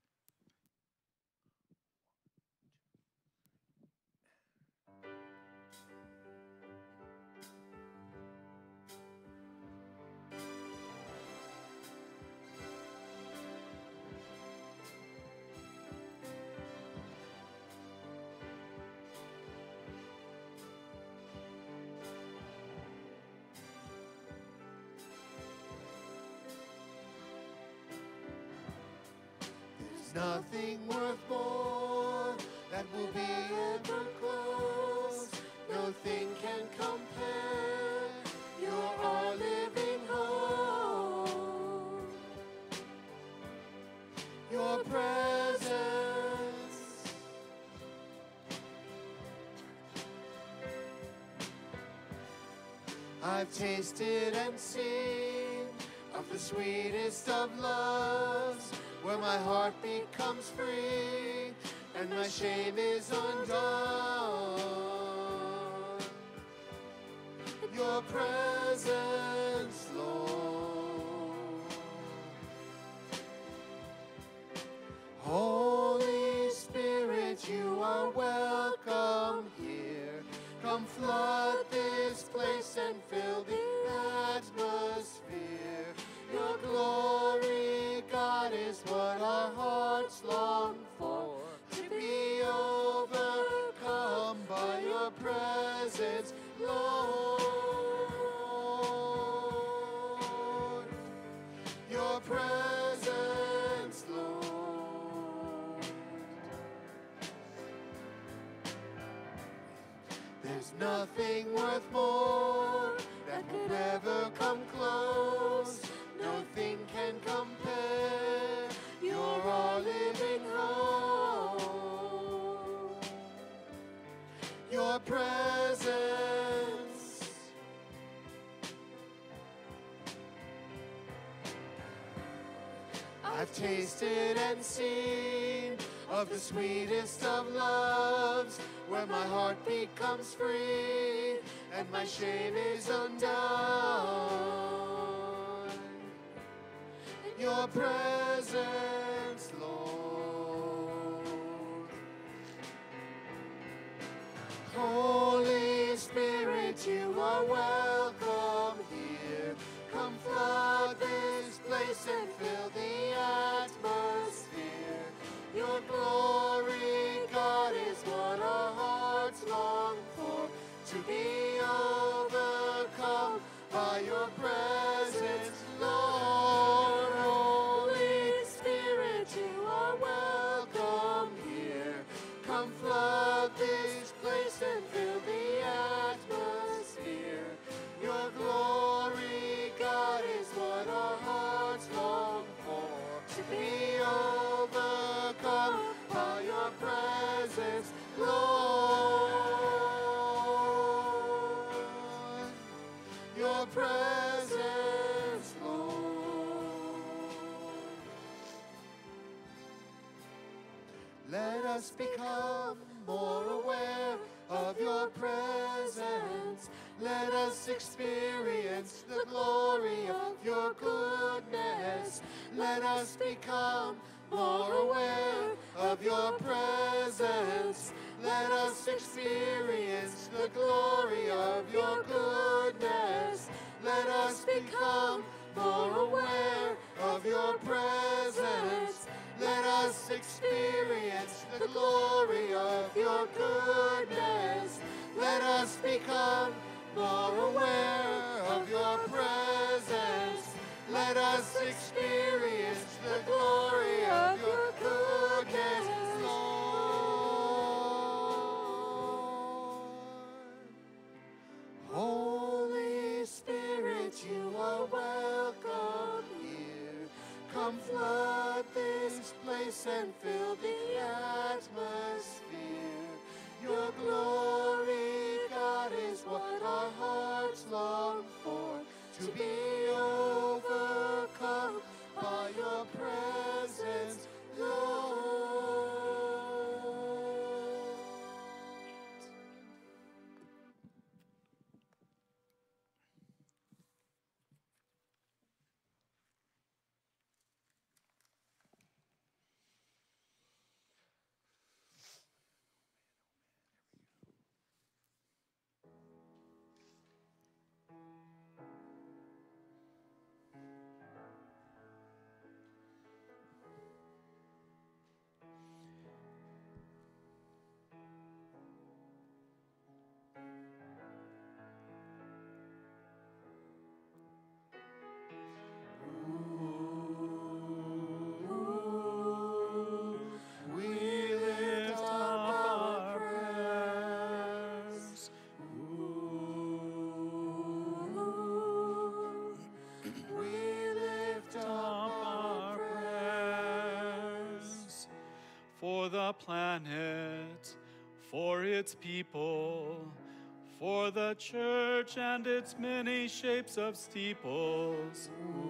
Nothing worth more that will be ever close. Nothing can compare. You're our living hope. Your presence. I've tasted and seen of the sweetest of loves, where my heart becomes free and my shame is undone. Your presence, Lord. Holy Spirit, you are welcome here. Come flood this place and fill the atmosphere. Your glory, God, is what our hearts long for. To be overcome by your presence, Lord. Your presence, Lord. There's nothing worth more that will never come close. Nothing can compare. You're our living hope. Your presence. I've tasted and seen of the sweetest of loves, where my heart becomes free and my shame is undone. Your presence, Lord. Holy Spirit, you are welcome here. Come flood this place to be overcome by your presence, Lord. Holy Spirit, you are welcome here. Come flood this place and fill the atmosphere. Your glory, God, is what our hearts long for. To be overcome by your presence, Lord. Your presence, Lord. Let us become more aware of your presence. Let us experience the glory of your goodness. Let us become more aware of your presence. Let us experience the glory of your goodness. Let us become more aware of your presence. Let us experience the glory of your goodness. Let us become more aware of your presence. Let us experience the glory of your goodness, Lord. Holy Spirit, you are welcome here. Come flood this place and fill the atmosphere. Your glory, God, is what our hearts long for. To be overcome by your presence, Lord. We lift up our prayers. We lift up our prayers For the planet, for its people, for the church and its many shapes of steeples.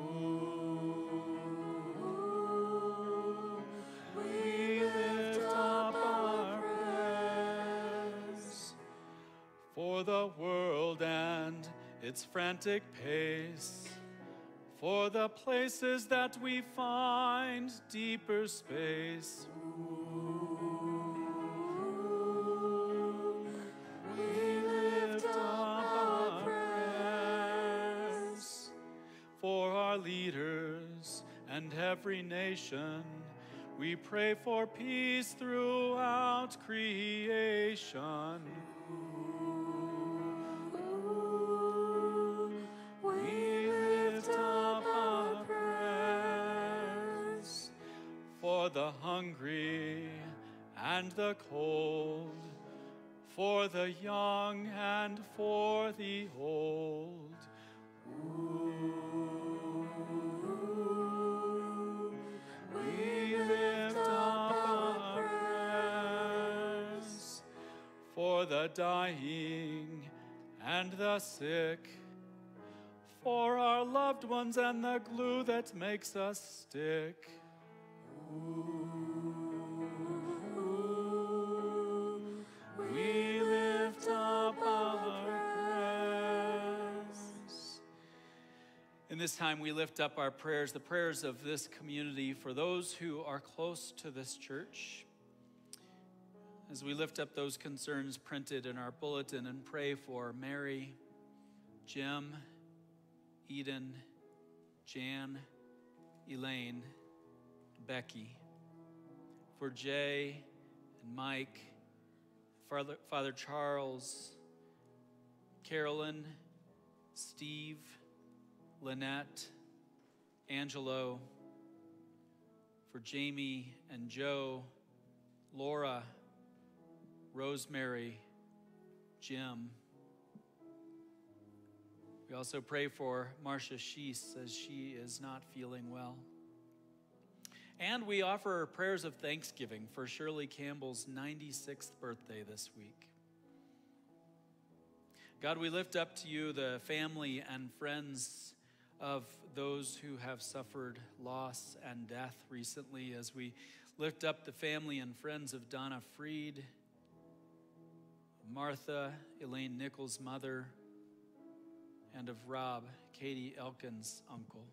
We lift up our prayers for the world and its frantic pace, for the places that we find deeper space. We lift up our prayers for our leaders and every nation. We pray for peace throughout creation. We lift up our prayers for the hungry and the cold, for the young and for the old. We lift up our prayers for the dying and the sick, for our loved ones and the glue that makes us stick. We lift up our prayers. In this time, we lift up our prayers, the prayers of this community for those who are close to this church. As we lift up those concerns printed in our bulletin and pray for Mary, Jim, Eden, Jan, Elaine, Becky, for Jay and Mike, Father Charles, Carolyn, Steve, Lynette, Angelo, for Jamie and Joe, Laura, Rosemary, Jim. We also pray for Marcia Sheese as she is not feeling well. And we offer prayers of thanksgiving for Shirley Campbell's 96th birthday this week. God, we lift up to you the family and friends of those who have suffered loss and death recently, as we lift up the family and friends of Donna Freed, Martha, Elaine Nichols' mother, and of Rob, Katie Elkin's uncle.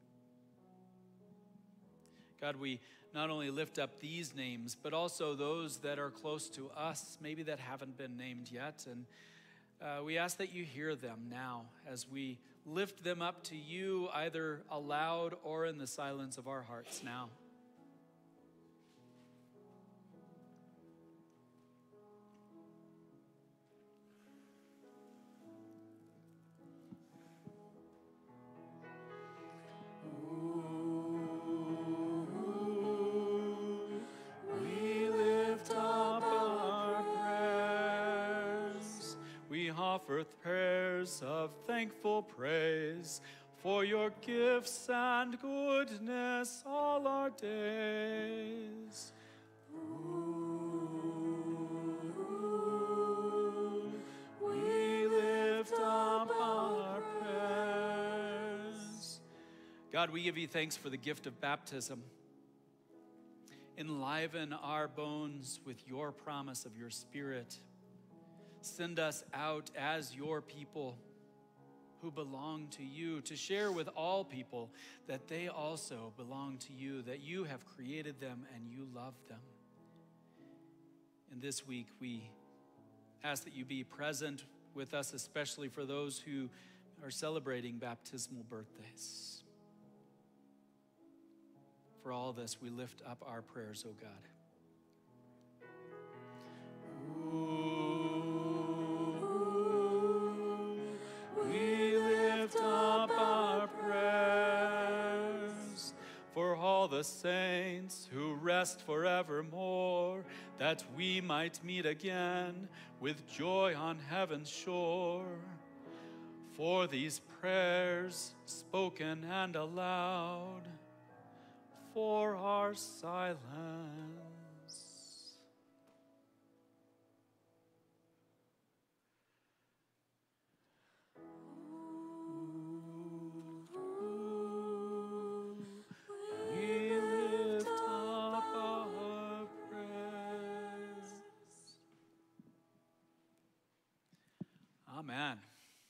God, we not only lift up these names, but also those that are close to us, maybe that haven't been named yet. And we ask that you hear them now as we lift them up to you, either aloud or in the silence of our hearts now. Offer prayers of thankful praise for your gifts and goodness all our days. We lift up our prayers. God, we give you thanks for the gift of baptism. Enliven our bones with your promise of your Spirit. Send us out as your people who belong to you, to share with all people that they also belong to you, that you have created them and you love them. And this week we ask that you be present with us, especially for those who are celebrating baptismal birthdays. For all this, we lift up our prayers, O God. The saints who rest forevermore, that we might meet again with joy on heaven's shore. For these prayers spoken and aloud, for our silence. Amen.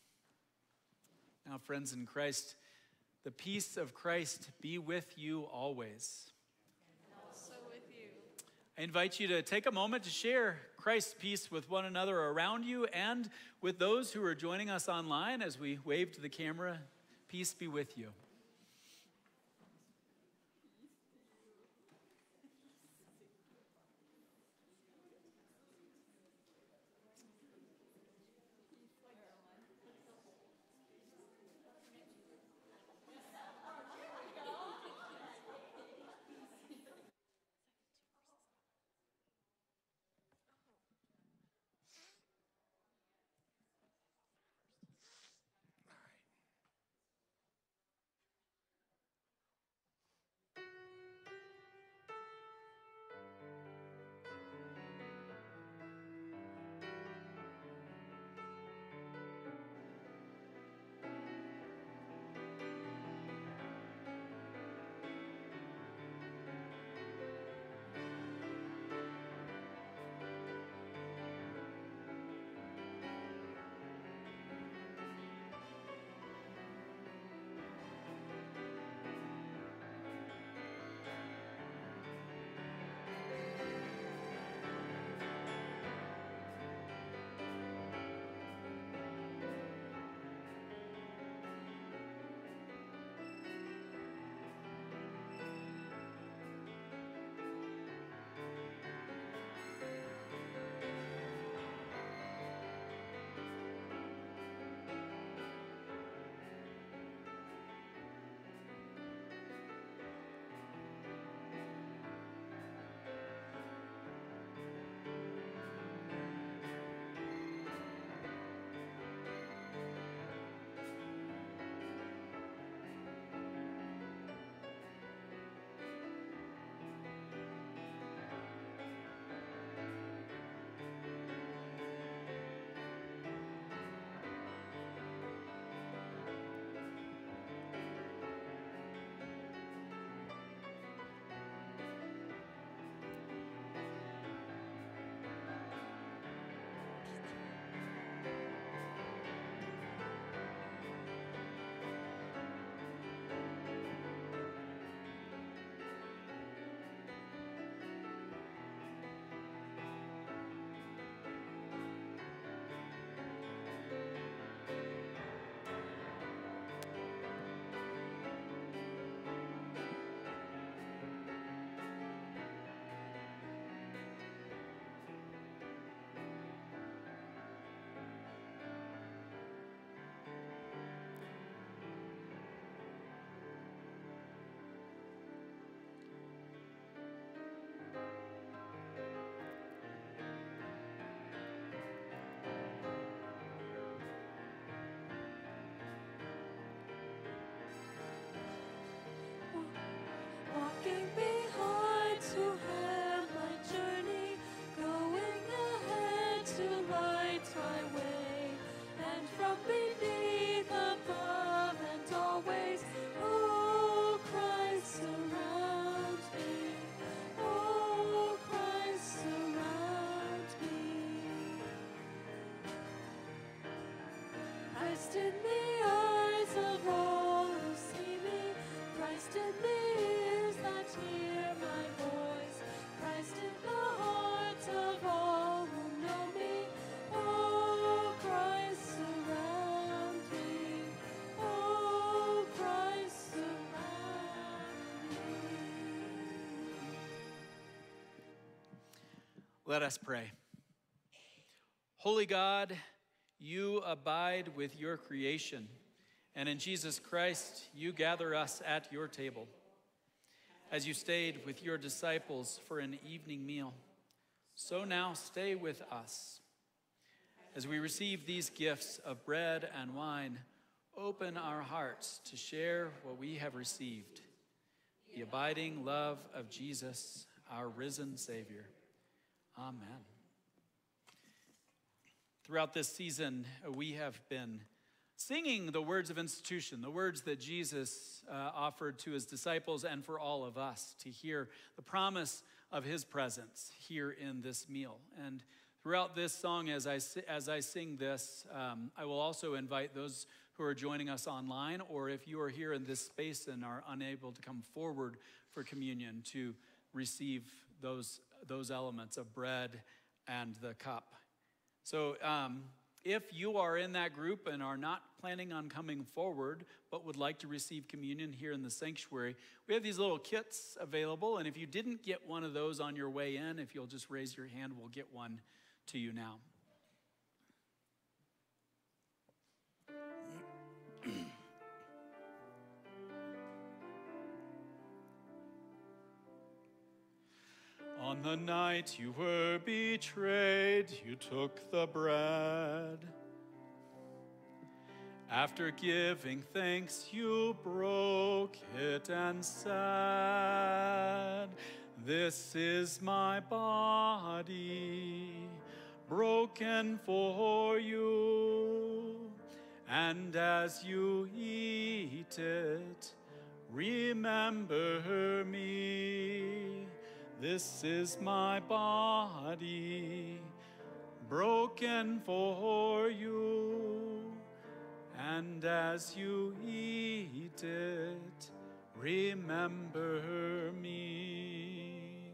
Now, friends in Christ, the peace of Christ be with you always. And also with you. I invite you to take a moment to share Christ's peace with one another around you and with those who are joining us online as we wave to the camera. Peace be with you. Christ in the eyes of all who see me, Christ in the ears that hear my voice, Christ in the hearts of all who know me. Oh, Christ surround me. Oh, Christ surround me. Let us pray. Holy God, you abide with your creation, and in Jesus Christ, you gather us at your table. As you stayed with your disciples for an evening meal, so now stay with us. As we receive these gifts of bread and wine, open our hearts to share what we have received, the abiding love of Jesus, our risen Savior. Amen. Throughout this season, we have been singing the words of institution, the words that Jesus offered to his disciples and for all of us to hear the promise of his presence here in this meal. And throughout this song, as I sing this, I will also invite those who are joining us online, or if you are here in this space and are unable to come forward for communion, to receive those elements of bread and the cup. So if you are in that group and are not planning on coming forward, but would like to receive communion here in the sanctuary, we have these little kits available. And if you didn't get one of those on your way in, if you'll just raise your hand, we'll get one to you now. On the night you were betrayed, you took the bread. After giving thanks, you broke it and said, "This is my body, broken for you. And as you eat it, remember me. This is my body, broken for you. And as you eat it, remember me."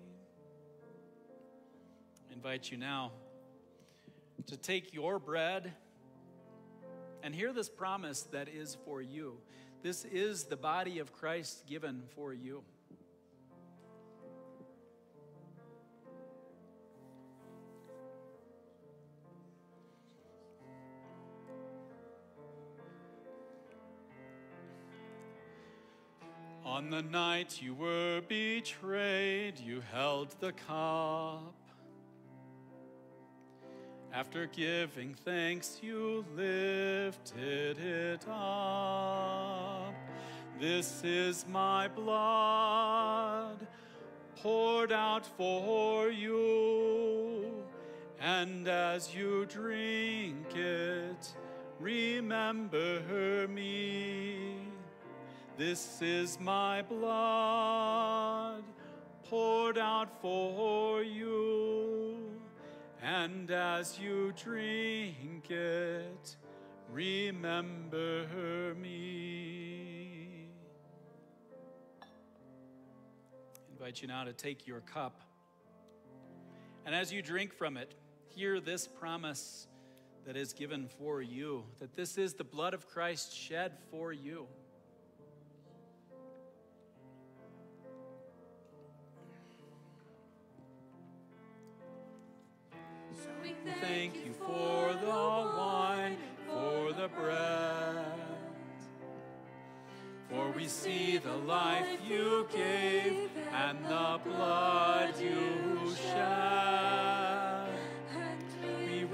I invite you now to take your bread and hear this promise that is for you. This is the body of Christ given for you. On the night you were betrayed, you held the cup. After giving thanks, you lifted it up. "This is my blood, poured out for you. And as you drink it, remember me. This is my blood, poured out for you. And as you drink it, remember me." I invite you now to take your cup. And as you drink from it, hear this promise that is given for you, that this is the blood of Christ shed for you. Thank you for the wine, for the bread. For we see the life you gave and the blood you shed. We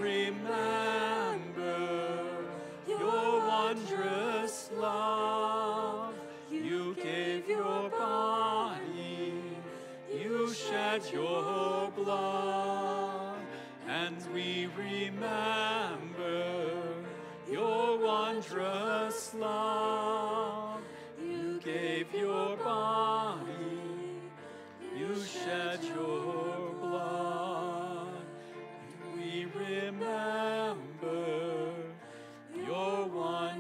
remember your wondrous love. You gave your body, you shed your blood. And we remember your wondrous love. You gave your body, you shed your blood. And we remember your wondrous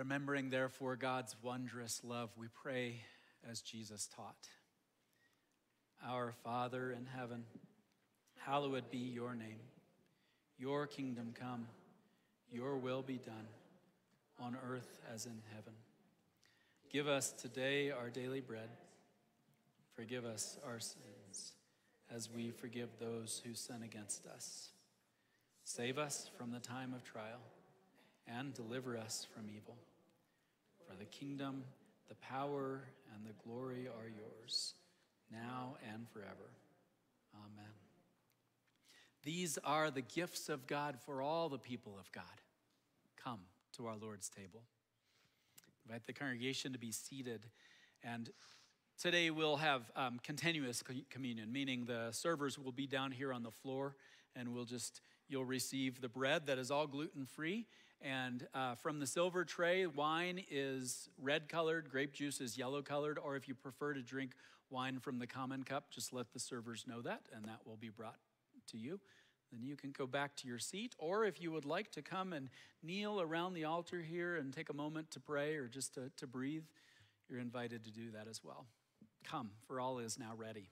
Remembering, therefore, God's wondrous love, we pray as Jesus taught. Our Father in heaven, hallowed be your name. Your kingdom come, your will be done, on earth as in heaven. Give us today our daily bread. Forgive us our sins, as we forgive those who sin against us. Save us from the time of trial, and deliver us from evil. For the kingdom, the power, and the glory are yours, now and forever. Amen. These are the gifts of God for all the people of God. Come to our Lord's table. Invite the congregation to be seated. And today we'll have continuous communion, meaning the servers will be down here on the floor, and you'll receive the bread that is all gluten-free. And from the silver tray, wine is red-colored, grape juice is yellow-colored, or if you prefer to drink wine from the common cup, just let the servers know that, and that will be brought to you. Then you can go back to your seat, or if you would like to come and kneel around the altar here and take a moment to pray or just to breathe, you're invited to do that as well. Come, for all is now ready.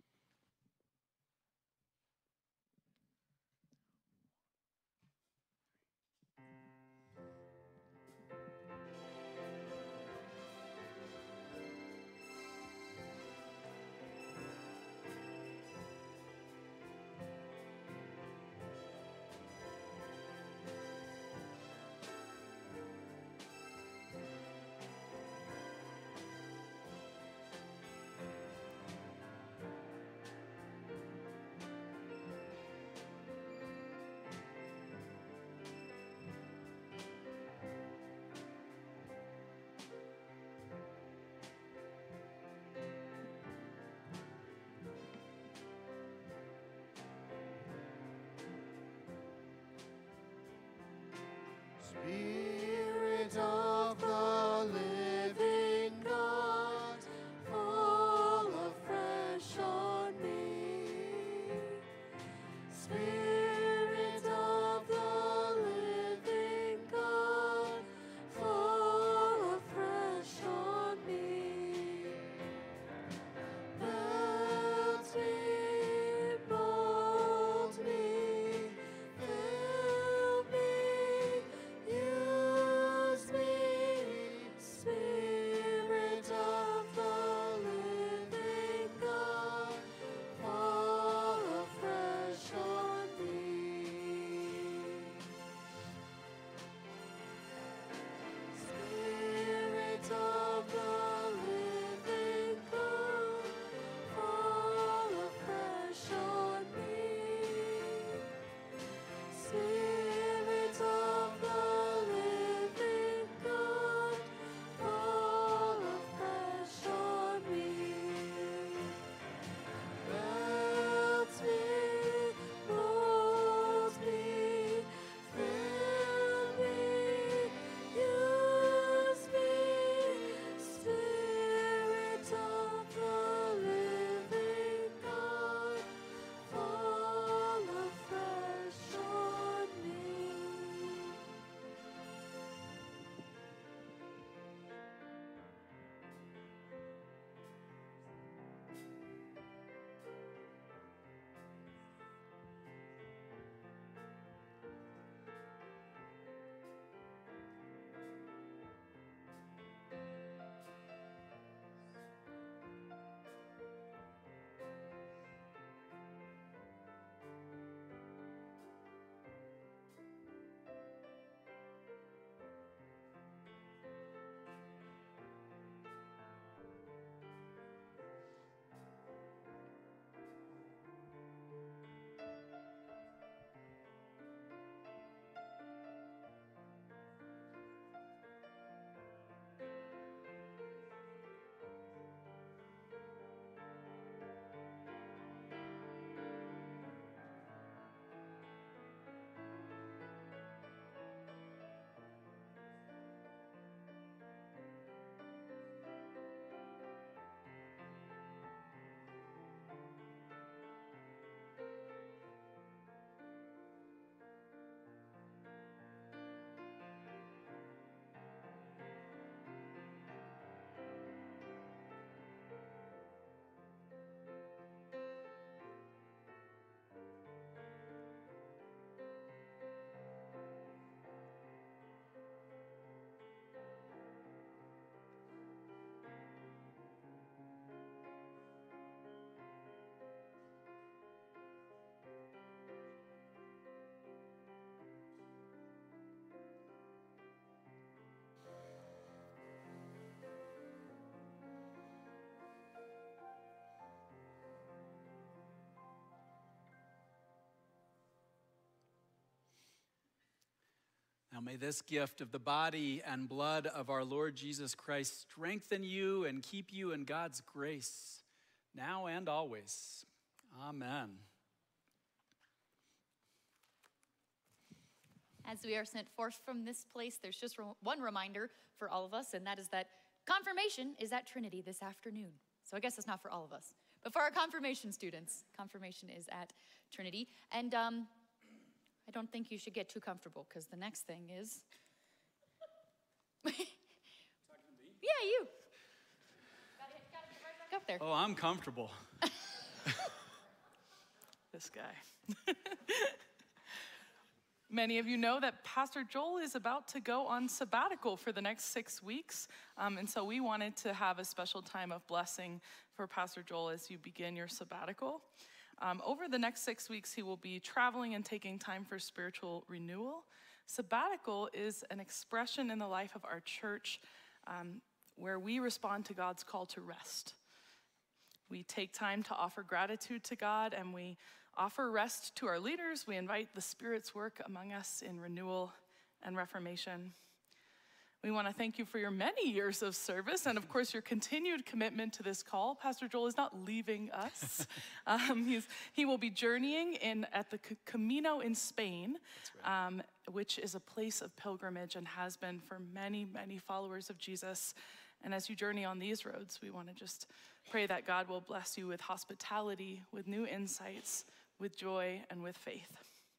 Spirit of the living God, fall afresh on me. Spirit of the living God, fall afresh on me. Melt me, mold me, fill me. You may this gift of the body and blood of our Lord Jesus Christ strengthen you and keep you in God's grace, now and always. Amen. As we are sent forth from this place, there's just one reminder for all of us, and that is that confirmation is at Trinity this afternoon. So I guess it's not for all of us. But for our confirmation students, confirmation is at Trinity. And I don't think you should get too comfortable, because the next thing is... Yeah, you. Gotta get right back up there. Oh, I'm comfortable. This guy. Many of you know that Pastor Joel is about to go on sabbatical for the next 6 weeks. And so we wanted to have a special time of blessing for Pastor Joel as you begin your sabbatical. Over the next 6 weeks, he will be traveling and taking time for spiritual renewal. Sabbatical is an expression in the life of our church where we respond to God's call to rest. We take time to offer gratitude to God, and we offer rest to our leaders. We invite the Spirit's work among us in renewal and reformation. We want to thank you for your many years of service and, of course, your continued commitment to this call. Pastor Joel is not leaving us. He will be journeying at the Camino in Spain, which is a place of pilgrimage and has been for many, many followers of Jesus. And as you journey on these roads, we want to just pray that God will bless you with hospitality, with new insights, with joy, and with faith.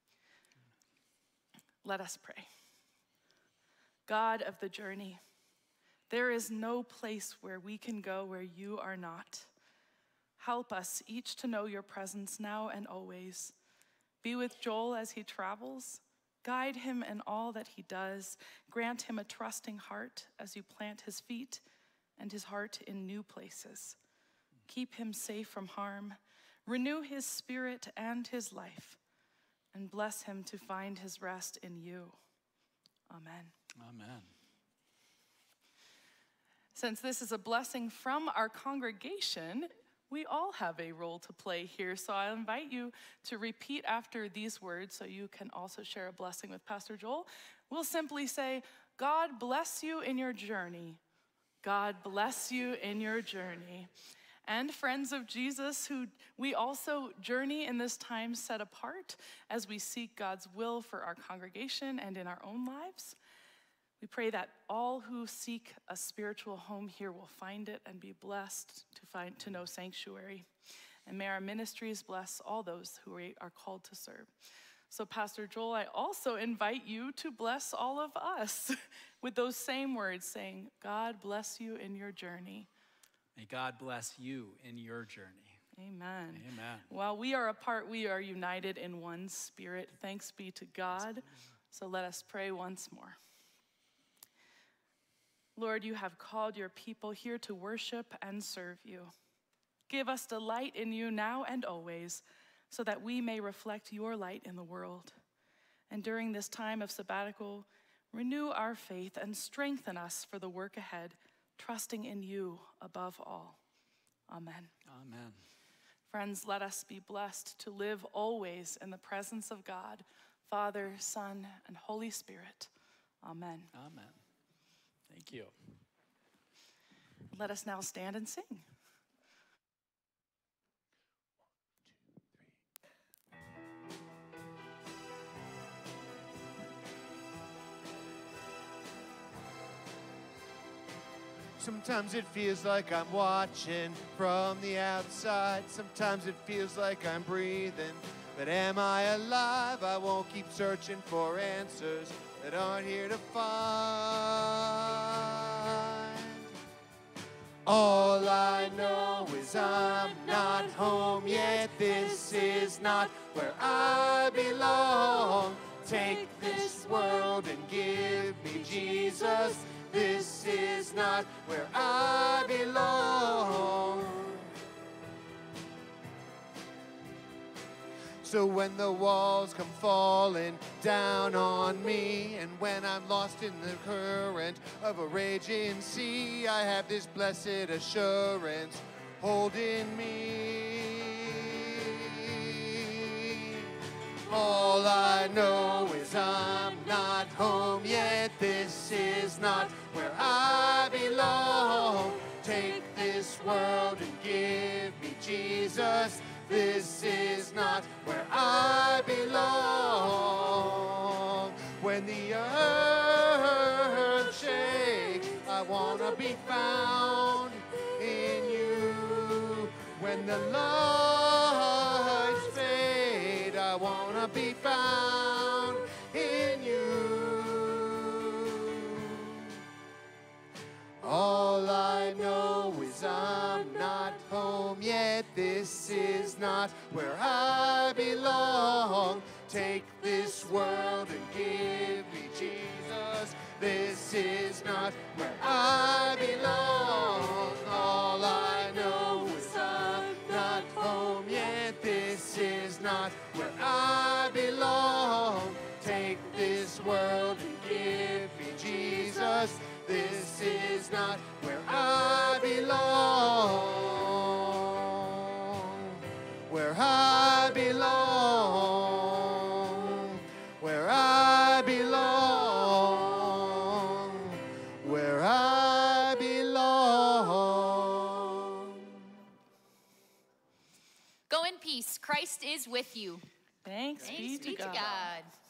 Let us pray. God of the journey, there is no place where we can go where you are not. Help us each to know your presence now and always. Be with Joel as he travels. Guide him in all that he does. Grant him a trusting heart as you plant his feet and his heart in new places. Keep him safe from harm. Renew his spirit and his life, and bless him to find his rest in you. Amen. Amen. Since this is a blessing from our congregation, we all have a role to play here. So I invite you to repeat after these words so you can also share a blessing with Pastor Joel. We'll simply say, God bless you in your journey. God bless you in your journey. And friends of Jesus, who we also journey in this time set apart as we seek God's will for our congregation and in our own lives. We pray that all who seek a spiritual home here will find it and be blessed to know sanctuary. And may our ministries bless all those who are called to serve. So Pastor Joel, I also invite you to bless all of us with those same words, saying, God bless you in your journey. May God bless you in your journey. Amen. Amen. While we are apart, we are united in one spirit. Thanks be to God. So let us pray once more. Lord, you have called your people here to worship and serve you. Give us delight in you now and always, so that we may reflect your light in the world. And during this time of sabbatical, renew our faith and strengthen us for the work ahead, trusting in you above all. Amen. Amen. Friends, let us be blessed to live always in the presence of God, Father, Son, and Holy Spirit. Amen. Amen. Thank you. Let us now stand and sing. Sometimes it feels like I'm watching from the outside. Sometimes it feels like I'm breathing. But am I alive? I won't keep searching for answers that aren't here to find. All I know is I'm not home yet. This is not where I belong. Take this world and give me Jesus. This is not where I belong. So when the walls come falling down on me, and when I'm lost in the current of a raging sea, I have this blessed assurance holding me. All I know is I'm not home yet. This is not where I belong. Take this world and give me Jesus. This is not where I belong. When the earth shakes, I want to be found in you. When the lights fade, I want to be found in you. All I know is I'm not home yet. This is not where I belong. Take this world and give me Jesus. This is not where I belong. All I know is I'm not home yet. This is not where I belong. Take this world and give me Jesus. This is not where I belong. Where I belong. Where I belong. Where I belong. Go in peace. Christ is with you. Thanks be to God.